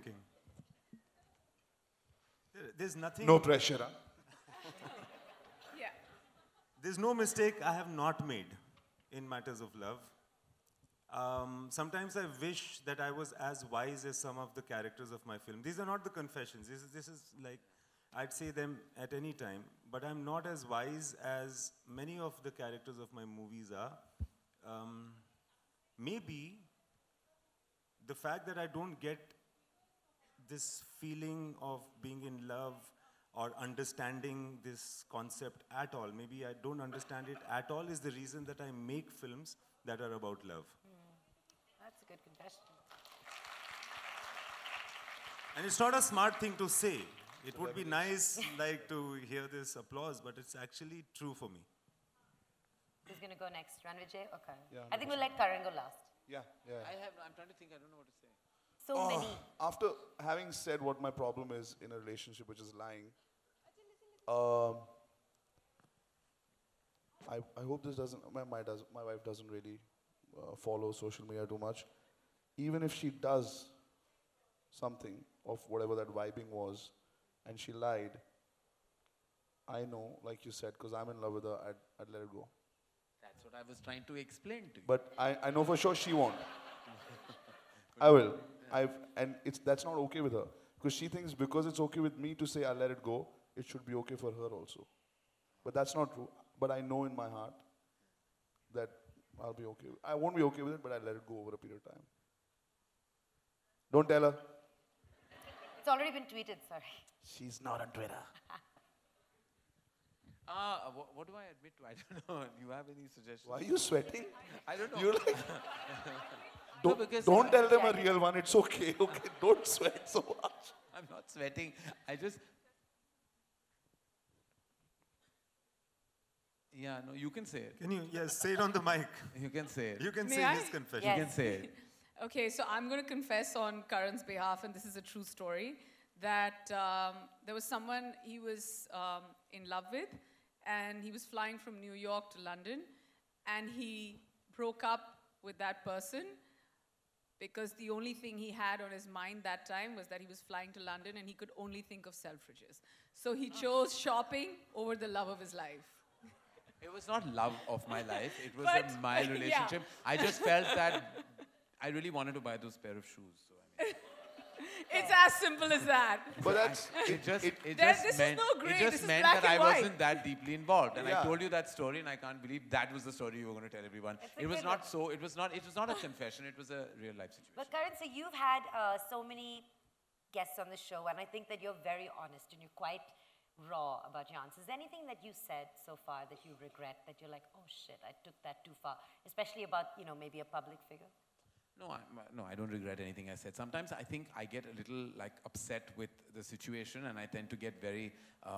There's nothing... No pressure, huh? Yeah. There's no mistake I have not made in matters of love. Sometimes I wish that I was as wise as some of the characters of my film. These are not the confessions. This is like, I'd say them at any time, but I'm not as wise as many of the characters of my movies are. Maybe the fact that I don't get this feeling of being in love or understanding this concept at all, maybe I don't understand it at all, is the reason that I make films that are about love. That's a good confession. And it's not a smart thing to say. It would be nice like to hear this applause, but it's actually true for me. Who's going to go next? Ranvijay or Karan? Yeah, I think we'll let Karan go last. Yeah, yeah. I'm trying to think, I don't know what to say. So many. After having said what my problem is in a relationship, which is lying, I hope this doesn't, my wife doesn't really follow social media too much. Even if she does something of whatever that vibing was, and she lied, I know, like you said, because I'm in love with her, I'd let it go. That's what I was trying to explain to you. But I know for sure she won't. I will. And that's not okay with her. Because she thinks because it's okay with me to say I'll let it go, it should be okay for her also. But that's not true. But I know in my heart that I'll be okay. I won't be okay with it, but I'll let it go over a period of time. Don't tell her. It's already been tweeted, sorry. She's not on Twitter. What do I admit to? I don't know. Do you have any suggestions? Why are you sweating? I don't know. You're like, No, because don't tell them a real one. It's okay. Okay, don't sweat so much. I'm not sweating. I just... Yeah, no, you can say it. Can you, yes, say it on the mic. You can say it. You can May say I? his confession. Yes. You can say it. Okay, so I'm going to confess on Karan's behalf, and this is a true story, that there was someone he was in love with, and he was flying from New York to London, and he broke up with that person because the only thing he had on his mind that time was that he was flying to London and he could only think of Selfridges. So he chose shopping over the love of his life. It was not love of my life. It was But, a mild yeah. relationship. I just felt that I really wanted to buy those pair of shoes. So I mean, It's as simple as that. But that's it just this is meant, no gray, it just this is meant black that I and white. wasn't that deeply involved. And Yeah. I told you that story, and I can't believe that was the story you were going to tell everyone. It's a It was good not one. so. It was not a confession. It was a real life situation. But Karan, so you've had so many guests on the show, and I think that you're very honest and you're quite raw about your answers. Is there anything that you said so far that you regret, that you're like, oh shit, I took that too far, especially about, maybe a public figure? No, I don't regret anything I said. Sometimes I think I get a little like upset with the situation, and I tend to get very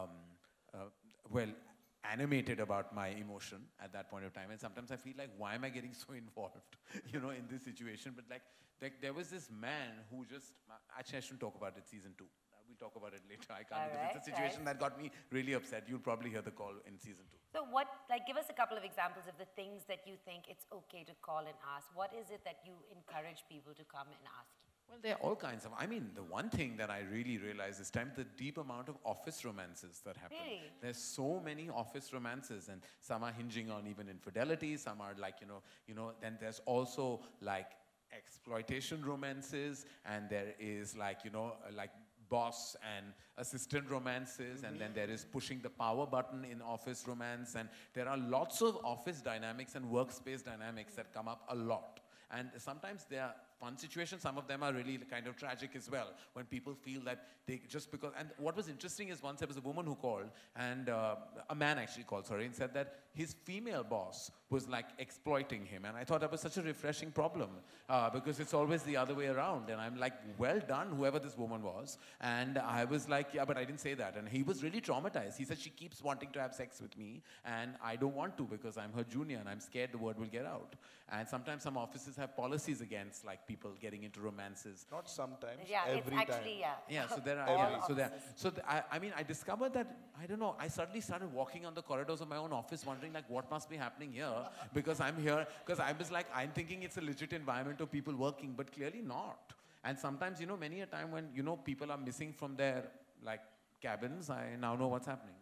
animated about my emotion at that point of time. And sometimes I feel like, why am I getting so involved, in this situation? But like there was this man who just actually I shouldn't talk about it. Season 2. We'll talk about it later. I can't. All It's a right, situation that got me really upset. You'll probably hear the call in season 2. So give us a couple of examples of the things that you think it's okay to call and ask. What is it that you encourage people to come and ask you? Well, there are all kinds of. I mean, the one thing that I really realized this time, the deep amount of office romances that happen. Really? There's so many office romances, and some are hinging on even infidelity. Some are like, Then there's also like exploitation romances, and there is like, like boss and assistant romances, and then there is pushing the power button in office romance, and there are lots of office dynamics and workspace dynamics that come up a lot. And sometimes they are fun situations. Some of them are really kind of tragic as well, when people feel that they just because. And what was interesting is once there was a woman who called, and a man actually called, and said that his female boss was like exploiting him. And I thought that was such a refreshing problem because it's always the other way around. And I'm like, well done, whoever this woman was. And I was like, yeah, but I didn't say that. And he was really traumatized. He said, she keeps wanting to have sex with me, and I don't want to because I'm her junior and I'm scared the word will get out. And sometimes some offices have policies against like people getting into romances. not sometimes. Yeah, every it's actually, time. yeah. Yeah, so there are. All Yeah, so there. offices. I mean, I discovered that I don't know. I suddenly started walking on the corridors of my own office, wondering like, what must be happening here? Because I'm here. Because I was like, I'm thinking it's a legit environment of people working, but clearly not. And sometimes, many a time when people are missing from their like cabins, I now know what's happening.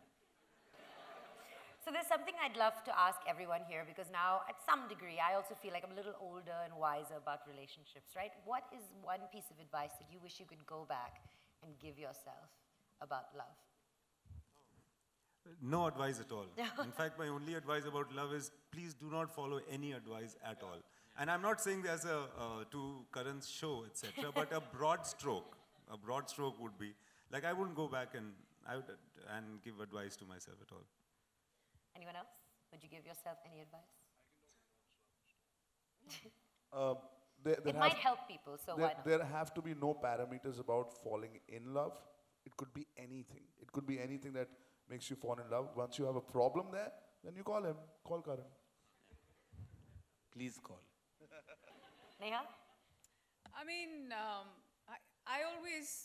So there's something I'd love to ask everyone here, because now, at some degree, I also feel like I'm a little older and wiser about relationships, right? What is one piece of advice that you wish you could go back and give yourself about love? No advice at all. In fact, my only advice about love is please do not follow any advice at all. And I'm not saying there's a to Karan's show, etc., but a broad stroke would be like I wouldn't go back and give advice to myself at all. Anyone else? Would you give yourself any advice? It might help people, so why not? There have to be no parameters about falling in love. It could be anything. It could be anything that makes you fall in love. Once you have a problem there, then you call him. Call Karan. Please call. Neha? I mean, I always,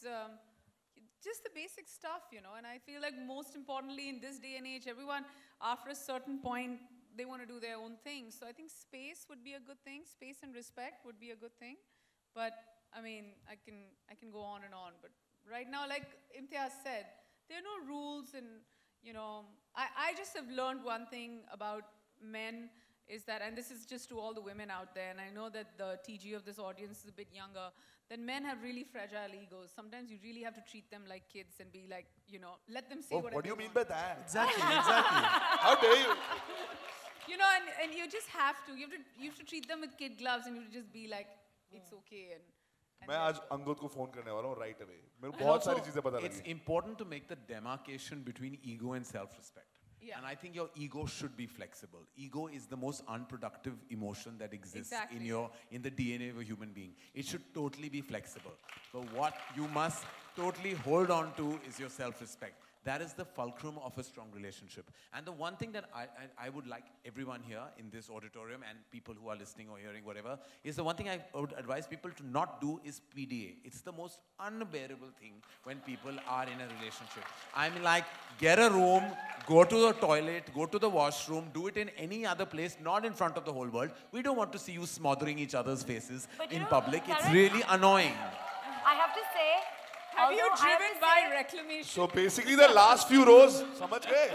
just the basic stuff, you know, and I feel like most importantly in this day and age, everyone, after a certain point, they want to do their own thing. So I think space would be a good thing. Space and respect would be a good thing. But, I mean, I can go on and on. But right now, like Imtiaz said, there are no rules and, you know, I just have learned one thing about men is that, and this is just to all the women out there, and I know that the TG of this audience is a bit younger, that men have really fragile egos. Sometimes you really have to treat them like kids and be like, you know, let them say whatever What do you they mean want. by that? Exactly. How dare you? You know, and you just have to. You have to treat them with kid gloves, and you have to just be like, it's okay. And मैं आज अंगद को phone करने वाला हूँ right away. मेरे को बहुत सारी चीजें पता It's लगी. important to make the demarcation between ego and self-respect. Yeah. And I think your ego should be flexible. Ego is the most unproductive emotion that exists Exactly. in the DNA of a human being. It should totally be flexible. But what you must totally hold on to is your self-respect. That is the fulcrum of a strong relationship. And the one thing that I would like everyone here in this auditorium and people who are listening or hearing whatever, is the one thing I would advise people to not do is PDA. It's the most unbearable thing when people are in a relationship. I'm like, get a room, go to the toilet, go to the washroom, do it in any other place, not in front of the whole world. We don't want to see you smothering each other's faces But in you know, public. It's Karan, really annoying. I have to say, have you although I have driven to by say- reclamation? So basically the last few rows, समझ गए?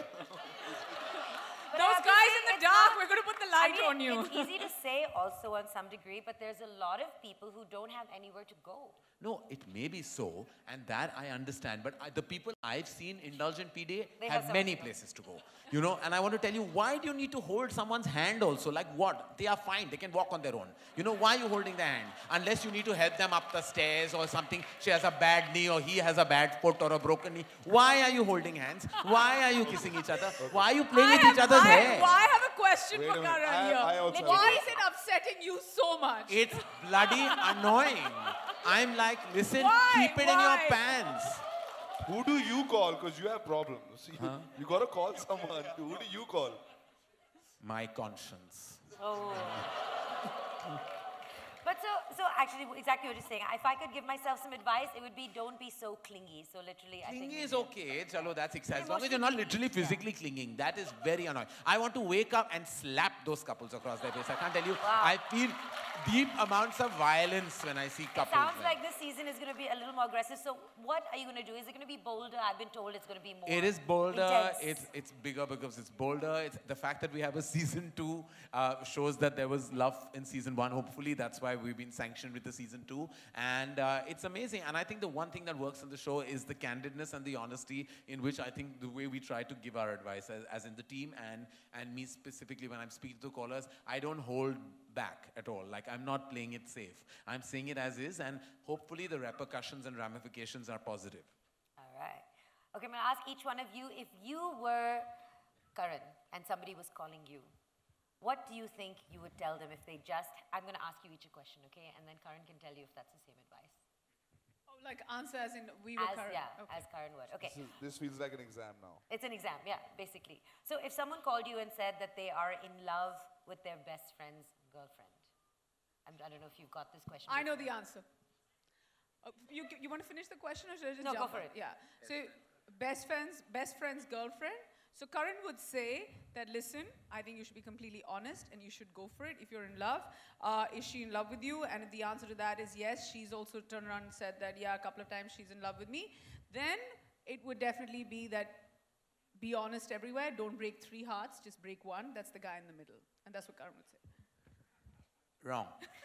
But I Those have to guys say in the it's dark, not- we're going to put the I light mean, on you. It's easy to say also on some degree, but there's a lot of people who don't have anywhere to go. No, it may be so, and that I understand. But the people I've seen indulge in PDA They have have many somewhere to go. places to go. You know, and I want to tell you, why do you need to hold someone's hand also? Like what? They are fine. They can walk on their own. You know, why are you holding their hand? Unless you need to help them up the stairs or something. She has a bad knee or he has a bad foot or a broken knee. Why are you holding hands? Why are you kissing each other? Why are you playing with each other's hair? I have a question Wait for a minute. Karan here. I also have a Why is it upsetting you so much? It's bloody annoying. I'm like, listen, Why? keep it in your Why? pants. Who do you call? Because you have problems. You got to call someone. Who do you call? My conscience. Oh. But so actually, exactly what you're saying. If I could give myself some advice, it would be don't be so clingy. So literally, I think. Clingy is okay, chalo, that's exciting. As long as you're not literally physically clinging, that is very annoying. I want to wake up and slap those couples across their face. I can't tell you, Wow. I feel deep amounts of violence when I see couples. Sounds there. like this season is going to be a little more aggressive. So what are you going to do? Is it going to be bolder? I've been told it's going to be more. It is bolder, intense. it's bigger because it's bolder. It's the fact that we have a season 2 shows that there was love in season 1. Hopefully that's why we've been sanctioned with the season 2. And it's amazing. And I think the one thing that works on the show is the candidness and the honesty in which I think the way we try to give our advice as in the team and me specifically when I'm speaking to callers, I don't hold back at all. Like I'm not playing it safe. I'm saying it as is and hopefully the repercussions and ramifications are positive. All right. Okay, I'm going to ask each one of you, if you were Karan and somebody was calling you, what do you think you would tell them if they just, I'm going to ask you each a question, okay? And then Karan can tell you if that's the same advice. Oh, like answer as in we were Karan. Yeah, Okay. as Karan would. Okay. This feels like an exam now. It's an exam, yeah, basically. So if someone called you and said that they are in love with their best friend's girlfriend, I don't know if you've got this question. I know before. the answer. You want to finish the question or should I just No, jump go for in? it. Yeah. So best friend's girlfriend. So Karan would say that, listen, I think you should be completely honest and you should go for it if you're in love. Is she in love with you? And if the answer to that is yes, she's also turned around and said that, yeah, a couple of times she's in love with me. Then it would definitely be that be honest everywhere. Don't break 3 hearts, just break 1. That's the guy in the middle. And that's what Karan would say. Wrong.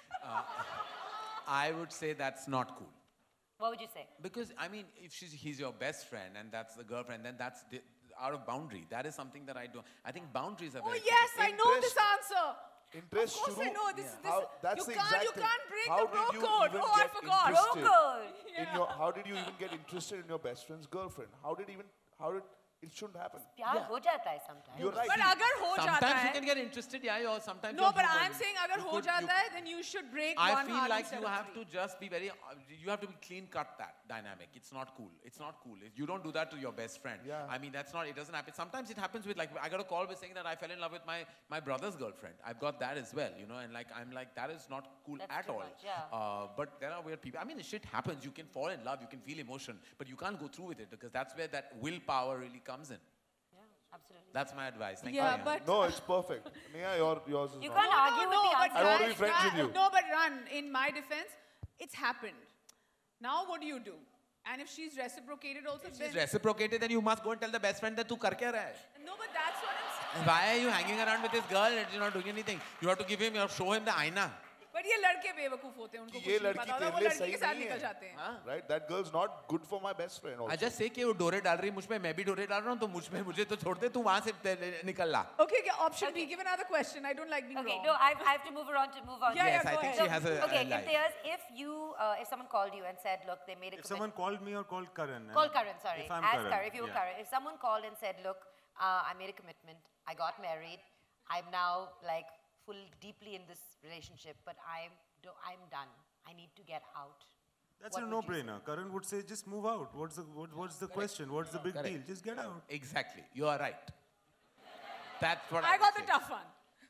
I would say that's not cool. What would you say? Because, I mean, if he's your best friend and that's the girlfriend, then that's out of boundary. That is something that I don't. I think boundaries are Oh, very yes, critical. I know this answer. interest Of course I shuru- know. This, How, this, that's you the can't, exact you thing. can't break How the bro did you code. even Oh, I get forgot. interested Bro code. in your, how did you even get interested in your best friend's girlfriend? How did, it shouldn't happen. प्यार हो जाता है sometimes. You're right. But अगर हो जाता Sometimes you है, can get interested, yeah, or sometimes no, you're but human. I'm saying अगर You हो could- जाता you- है, then you should break I one feel heart like instead you of have three. to just be very, you have to be clean cut that dynamic. It's not cool. It's not cool. You don't do that to your best friend. Yeah. I mean, that's not, it doesn't happen. Sometimes it happens with like, I got a call with saying that I fell in love with my brother's girlfriend. I've got that as well, you know, and like, I'm like, that is not cool That's at too all. much, yeah. But there are weird people. I mean, shit happens. You can fall in love, you can feel emotion, but you can't go through with it because that's where that willpower really comes in. Yeah, absolutely. That's my advice. Thank Yeah, you. but No, it's perfect. Neha, yours is You wrong. can't argue with the but answer. I want to be Run, friends with Run, you. No, but Run, in my defense, it's happened. Now what do you do? And if she's reciprocated also, If then... she's reciprocated, then you must go and tell the best friend that tu kar kya raha hai? No, but that's what I'm saying. Why are you hanging around with this girl and you're not doing anything? You have to give him, you have to show him the aina. But ये लड़के बेवकूफ होते हैं, उनको कि ये कुछ नहीं लड़की पता होता, वो तेरे लिए लड़की सही के साथ नहीं निकल है। जाते हैं। Right? That girl's not good for my best friend also. I just say कि वो डोरे डाल रही है मुझ पे, मैं भी डोरे डाल रहा हूँ, तो मुझ पे मुझे तो छोड़ दे, तू वहाँ से निकल ला. Okay, option B. Give another question. I don't like being Okay, wrong. no, I have to move on. Yeah, Yes, yeah, I go think ahead. she has a Okay, life. Imtiaz, if someone called you and said, look, they made a If someone called me or called Karan. Call Karan, sorry. If I'm Ask Karan, Karan, if you were yeah. Karan. If someone called and said, look, I made a commitment, I got married, I'm now like deeply in this relationship, but I'm done. I need to get out. That's What a would you say? no-brainer. Karan would say, just move out. What's the question? What's the big Correct. deal? Just get out. Exactly. You are right. That's what I I got would the say. tough one.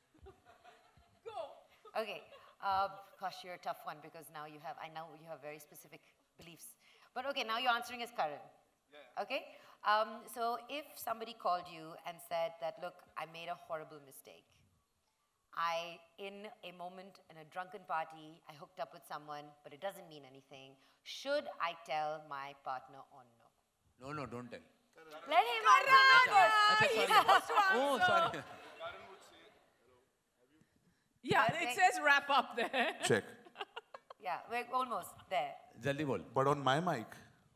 Go. Okay. Gosh, you're a tough one because now I know you have very specific beliefs. But okay, now you're answering as Karan. Okay? So if somebody called you and said that, look, I made a horrible mistake. In a moment, in a drunken party, I hooked up with someone, but it doesn't mean anything. Should I tell my partner or no? No, don't tell. Let him answer first. Acha, He's sorry. supposed to Oh, answer. sorry. Yeah, Okay. it says wrap up there. Check. Yeah, we're almost there. Jaldi bol. But on my mic,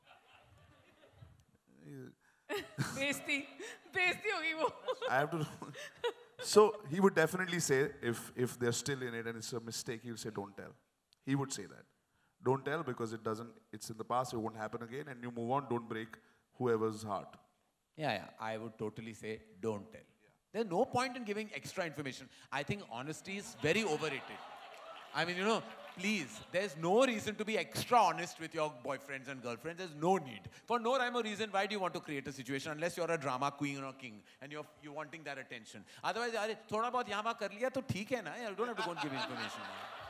बेइज्जती होगी वो. I have to. So he would definitely say if they're still in it and it's a mistake, he would say don't tell. He would say that. Don't tell because it's in the past, it won't happen again, and you move on, don't break whoever's heart. Yeah, I would totally say don't tell. There's no point in giving extra information. I think honesty is very overrated. I mean, please, there's no reason to be extra honest with your boyfriends and girlfriends. There's no need. For no rhyme or reason, why do you want to create a situation unless you're a drama queen or king and you're wanting that attention? Otherwise, अरे थोड़ा बहुत यहाँ वहाँ कर लिया तो ठीक है ना? You don't have to go and give information.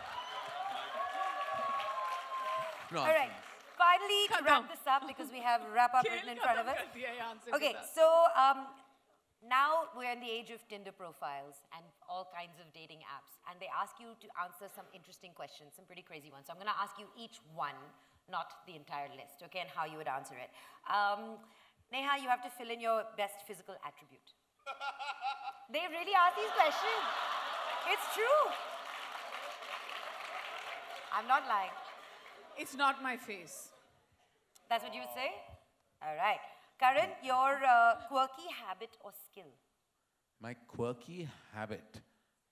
No. All right. Finally, to wrap this up, because we have wrap up written in front of us. Okay, so now we're in the age of Tinder profiles and all kinds of dating apps. And they ask you to answer some interesting questions, some pretty crazy ones. So I'm going to ask you each one, not the entire list, okay, and how you would answer it. Neha, you have to fill in your best physical attribute. They really ask these questions. It's true. I'm not lying. It's not my face. That's what you would say? All right. Karan, your quirky habit or skill? My quirky habit.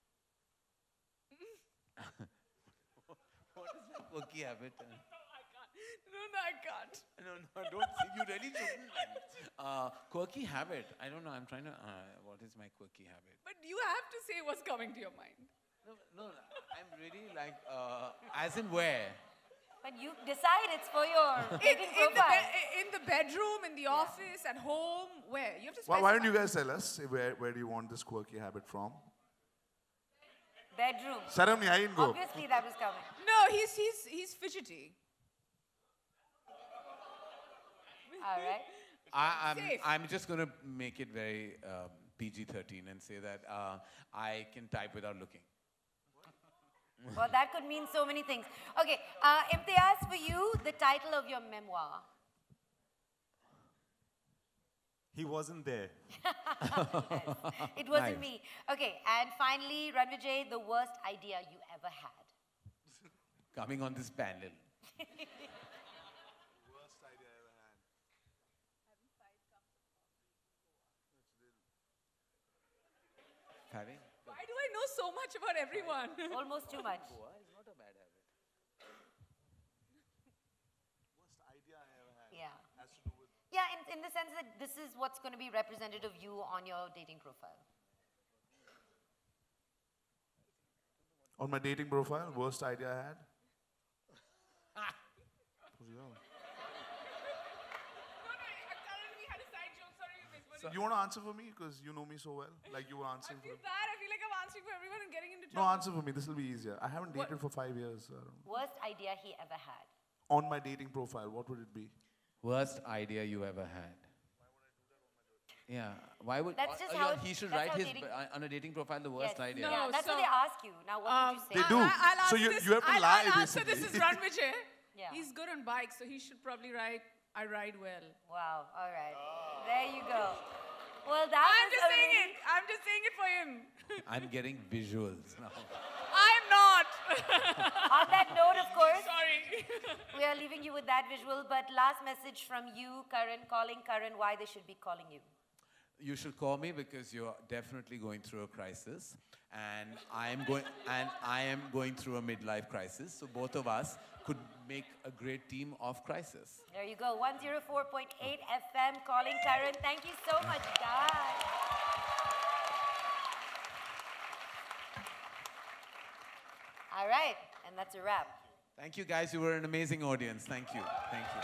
What is my quirky habit? No, I can't. No, don't. You really shouldn't. Quirky habit. I don't know. I'm trying to. What is my quirky habit? But you have to say what's coming to your mind. No. I'm really like. As in where? But you decide it's for your In, dating in, the profile. in the bedroom, in the office, at home, where? You have to Why specify. don't you guys tell us where do you want this quirky habit from? Bedroom. Saram, I didn't go. Obviously that was coming. No, he's fidgety. All right. Safe. I'm just going to make it very PG-13 and say that I can type without looking. Well, that could mean so many things. Okay, Imtiaz, for you, the title of your memoir. He wasn't there. It wasn't Nice. me. Okay, and finally, Ranvijay, the worst idea you ever had. Coming on this panel. Having? Why do I know so much about everyone. Almost too much. Worst idea I ever had. Yeah. Has to do with. Yeah, in the sense that this is what's going to be representative of you on your dating profile. On my dating profile, worst idea I had. Where'd you go? You want to answer for me? Because you know me so well. Like you were answering for I me. feel like I'm answering for everyone and getting into No, trouble. answer for me. This will be easier. I haven't dated for 5 years. So I don't know. Worst idea he ever had. On my dating profile, what would it be? Worst idea you ever had? Yeah. Why would That's just how he should that's write how his dating- on a dating profile the worst Yes. idea? No. Yeah, that's what so, they ask you. Now, what would you say? They do. I'll So answer you- this. you have to lie, I'll answer this basically. is Ranvijay. Yeah. He's good on bikes, so he should probably write, I ride well. Wow. All right. There you go. Well, that I'm was just a saying really- it. I'm just saying it for him. I'm getting visuals now. I'm not. On that note, of course, Sorry. we are leaving you with that visual. But last message from you, Karan, calling Karan, why they should be calling you. You should call me because you're definitely going through a crisis, and I am going through a midlife crisis. So both of us could make a great team of crisis. There you go. 104.8 FM, calling Karan. Thank you so much, guys. All right, and that's a wrap. Thank you, guys. You were an amazing audience. Thank you. Thank you.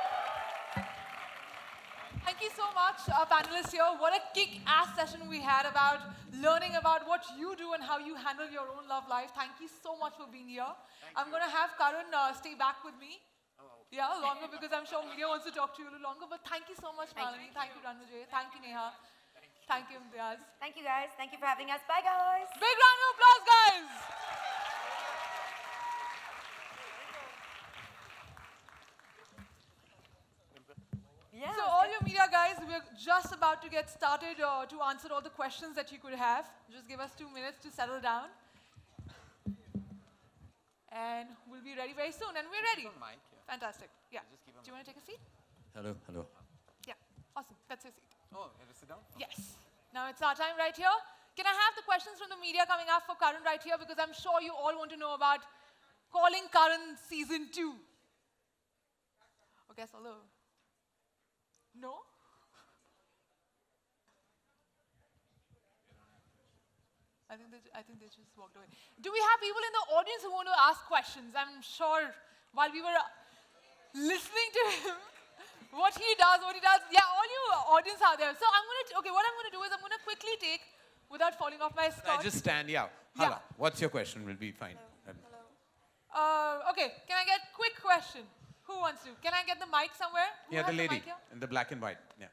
Thank you so much, panelists here. What a kick-ass session we had about learning about what you do and how you handle your own love life. Thank you so much for being here. I'm going to have Karan stay back with me. Yeah, longer because I'm sure media wants to talk to you a little longer. But thank you so much, Malini. Thank you, Ranvijay. Thank you, Neha. Thank you, Imtiaz. Thank you, guys. Thank you for having us. Bye, guys. Big round of applause, guys. Yeah. So all your media guys, we're just about to get started to answer all the questions that you could have. Just give us 2 minutes to settle down. And we'll be ready very soon. And we're ready. Mic, yeah. Fantastic. Yeah. Just keep on Do you want to take a seat? Hello, hello. Yeah. Awesome. That's your seat. Oh, you have to sit down? Yes. Now it's our time right here. Can I have the questions from the media coming up for Karan right here? Because I'm sure you all want to know about Calling Karan Season 2. Okay, hello. No? I think they just walked away. Do we have people in the audience who want to ask questions? I'm sure while we were listening to him, what he does. Yeah, all you audience are there. So what I'm going to do is I'm going to quickly take, without falling off my Can I skirt. just stand? Yeah. Yeah. Hala, what's your question? We'll be fine. Okay, can I get quick question? Who wants to? Can I get the mic somewhere? Who Yeah, the has lady mic here? in the black and white. Yeah.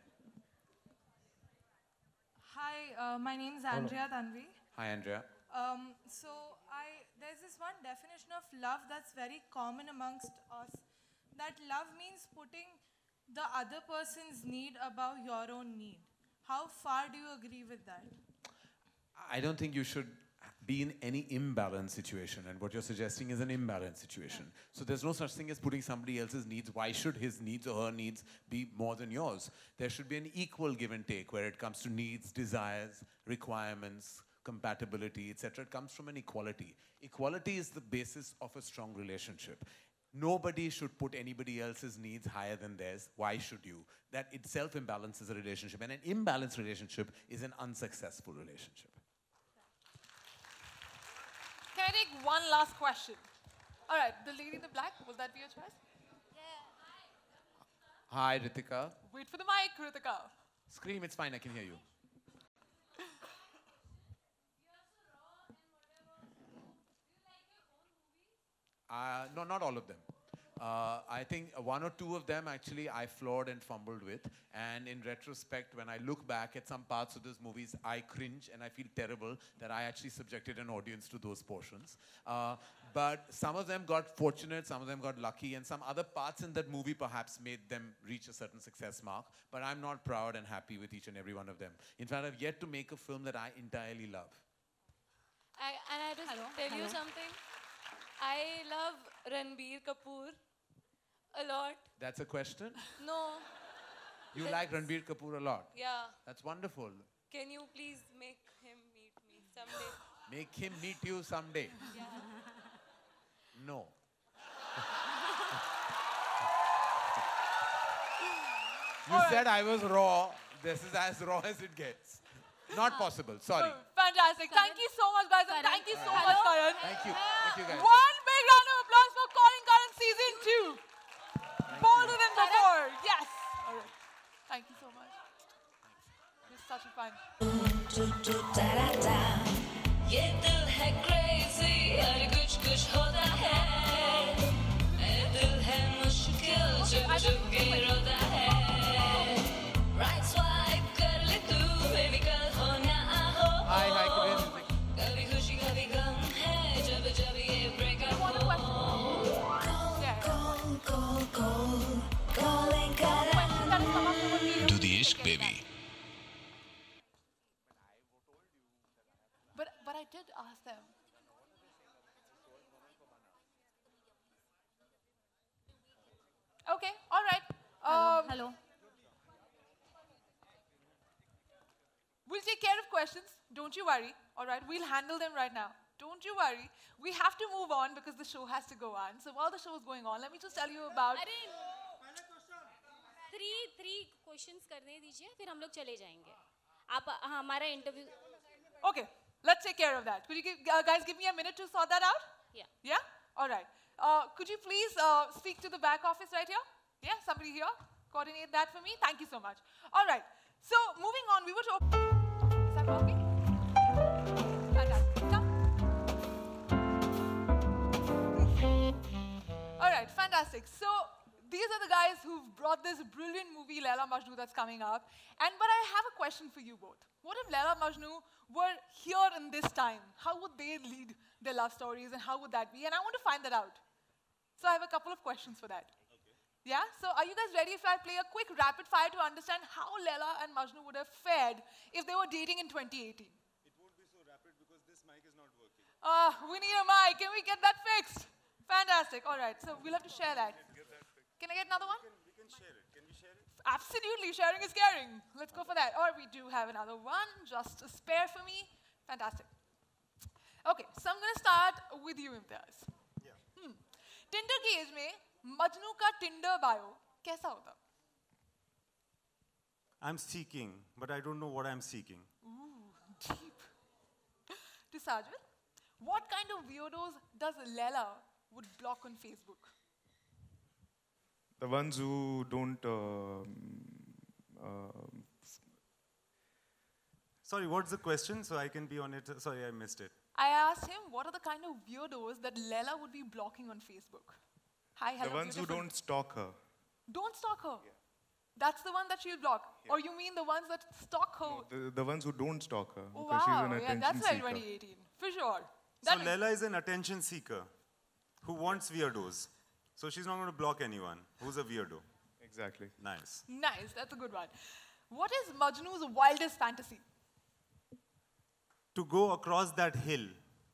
Hi, my name is Andrea Tanvi. Hi, Andrea. There's this one definition of love that's very common amongst us. That love means putting the other person's need above your own need. How far do you agree with that? I don't think you should be in any imbalance situation, and what you're suggesting is an imbalance situation. So there's no such thing as putting somebody else's needs. Why should his needs or her needs be more than yours? There should be an equal give and take where it comes to needs, desires, requirements, compatibility, etc. It comes from an equality. Equality is the basis of a strong relationship. Nobody should put anybody else's needs higher than theirs. Why should you? That itself imbalances a relationship, and an imbalanced relationship is an unsuccessful relationship. Can I take one last question? All right, the lady in the black, will that be your choice? Hi, Ritika. Wait for the mic, Ritika. Scream, it's fine, I can hear you. No, not all of them. I think one or two of them actually I flawed and fumbled with. And in retrospect, when I look back at some parts of those movies, I cringe and I feel terrible that I actually subjected an audience to those portions. But some of them got fortunate, some of them got lucky, and some other parts in that movie perhaps made them reach a certain success mark. But I'm not proud and happy with each and every one of them. In fact, I've yet to make a film that I entirely love. I just tell you something. I love Ranbir Kapoor a lot. That's a question? No. You like Ranbir Kapoor a lot? Yeah. That's wonderful. Can you please make him meet me someday? Make him meet you someday. No. You said I was raw. This is as raw as it gets. Not possible. Sorry. Fantastic. Thank you so much, guys. And thank you so much, Karan. Thank you. Thank you, guys. One big round of applause for Calling Karan Season 2. Bolder than before. Yes. All right. Thank you so much. It was such a fun. ये दिल है crazy, हर कुछ कुछ होता है. ये दिल है मुश्किल, चुप चुप के रोता है. Right swipe कर ले तू, baby कल हो ना हो. Hi, Kiran. कभी खुशी कभी गम है, जब जब ये break up हो. Calling Karan. Do the Ishq Baby. But I did ask them. Okay, all right. Hello. We'll take care of questions. Don't you worry. All right, we'll handle them right now. Don't you worry. We have to move on because the show has to go on. So while the show is going on, let me just tell you about. अरे three questions करने दीजिए, फिर हम लोग चले जाएंगे. आप हमारा interview. Okay, let's take care of that. Could you guys give me a minute to sort that out? Yeah. Yeah? All right. Could you please speak to the back office right here? Yeah, somebody here? Coordinate that for me? Thank you so much. All right. So, moving on, we were talking. Is that working? Fantastic. Come. All right, fantastic. So, these are the guys who've brought this brilliant movie, Laila Majnu, that's coming up. But I have a question for you both. What if Laila Majnu were here in this time? How would they lead their love stories and how would that be? And I want to find that out. So I have a couple of questions for that. Okay. Yeah? So are you guys ready if I play a quick rapid fire to understand how Laila and Majnu would have fared if they were dating in 2018? It won't be so rapid because this mic is not working. We need a mic. Can we get that fixed? Fantastic. All right. So we'll have to share that. Can I get another one? We can share it. Can we share it? Absolutely. Sharing is caring. Let's go for that. Or we do have another one. Just a spare for me. Fantastic. Okay. So I'm going to start with you, Imtiaz. Yeah. Tinder की age में मजनू का Tinder bio कैसा होता? I'm seeking, but I don't know what I'm seeking. Ooh, deep. To Sajid, what kind of weirdos does Laila would block on Facebook? The ones who don't. Sorry, what's the question? So I can be on it. Sorry, I missed it. I asked him what are the kind of weirdos that Laila would be blocking on Facebook. Hi, hello. The ones who don't stalk her. Don't stalk her. Yeah. That's the one that she'll block. Yeah. Or you mean the ones that stalk her? No, the ones who don't stalk her. Oh, because wow. she's an attention that's like seeker. 2018. For sure. So Laila is an attention seeker who wants weirdos. So she's not going to block anyone who's a weirdo. Exactly. Nice. Nice. That's a good one. What is Majnu's wildest fantasy? To go across that hill.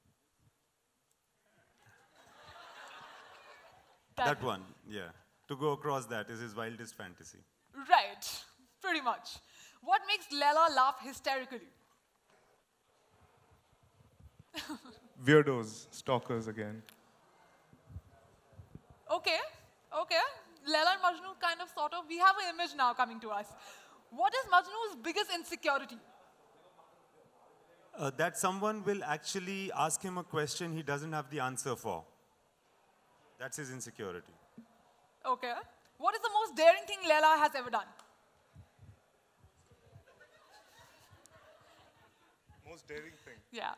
That one, yeah. To go across that is his wildest fantasy. Right, pretty much. What makes Laila laugh hysterically? Weirdos, stalkers again. Okay. Laila and Majnu kind of sort of, we have an image now coming to us. What is Majnu's biggest insecurity? That someone will actually ask him a question he doesn't have the answer for. That's his insecurity. Okay. What is the most daring thing Laila has ever done? Most daring thing? Yeah.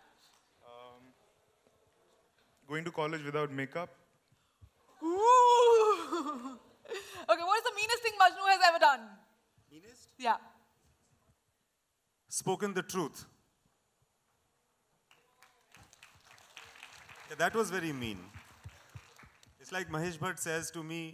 Going to college without makeup? Ooh. Okay, what is the meanest thing Majnu has ever done? Meanest? Yeah. Spoken the truth. Yeah, that was very mean. It's like Mahesh Bhatt says to me,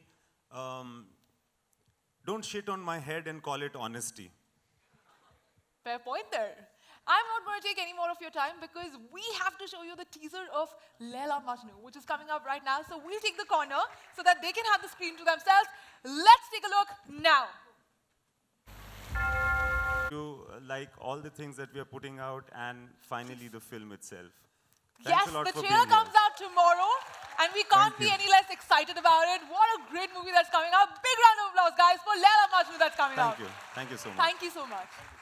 don't shit on my head and call it honesty. Fair point there. I'm not going to take any more of your time because we have to show you the teaser of Laila Majnu, which is coming up right now. So we'll take the corner so that they can have the screen to themselves. Let's take a look now. You like all the things that we are putting out and finally the film itself. Yes, Thanks a lot the for trailer being here. comes out tomorrow, and we can't Thank be you. any less excited about it. What a great movie that's coming out. Big round of applause, guys, for Laila Majnu that's coming out. Thank you. Thank you so much. Thank you so much.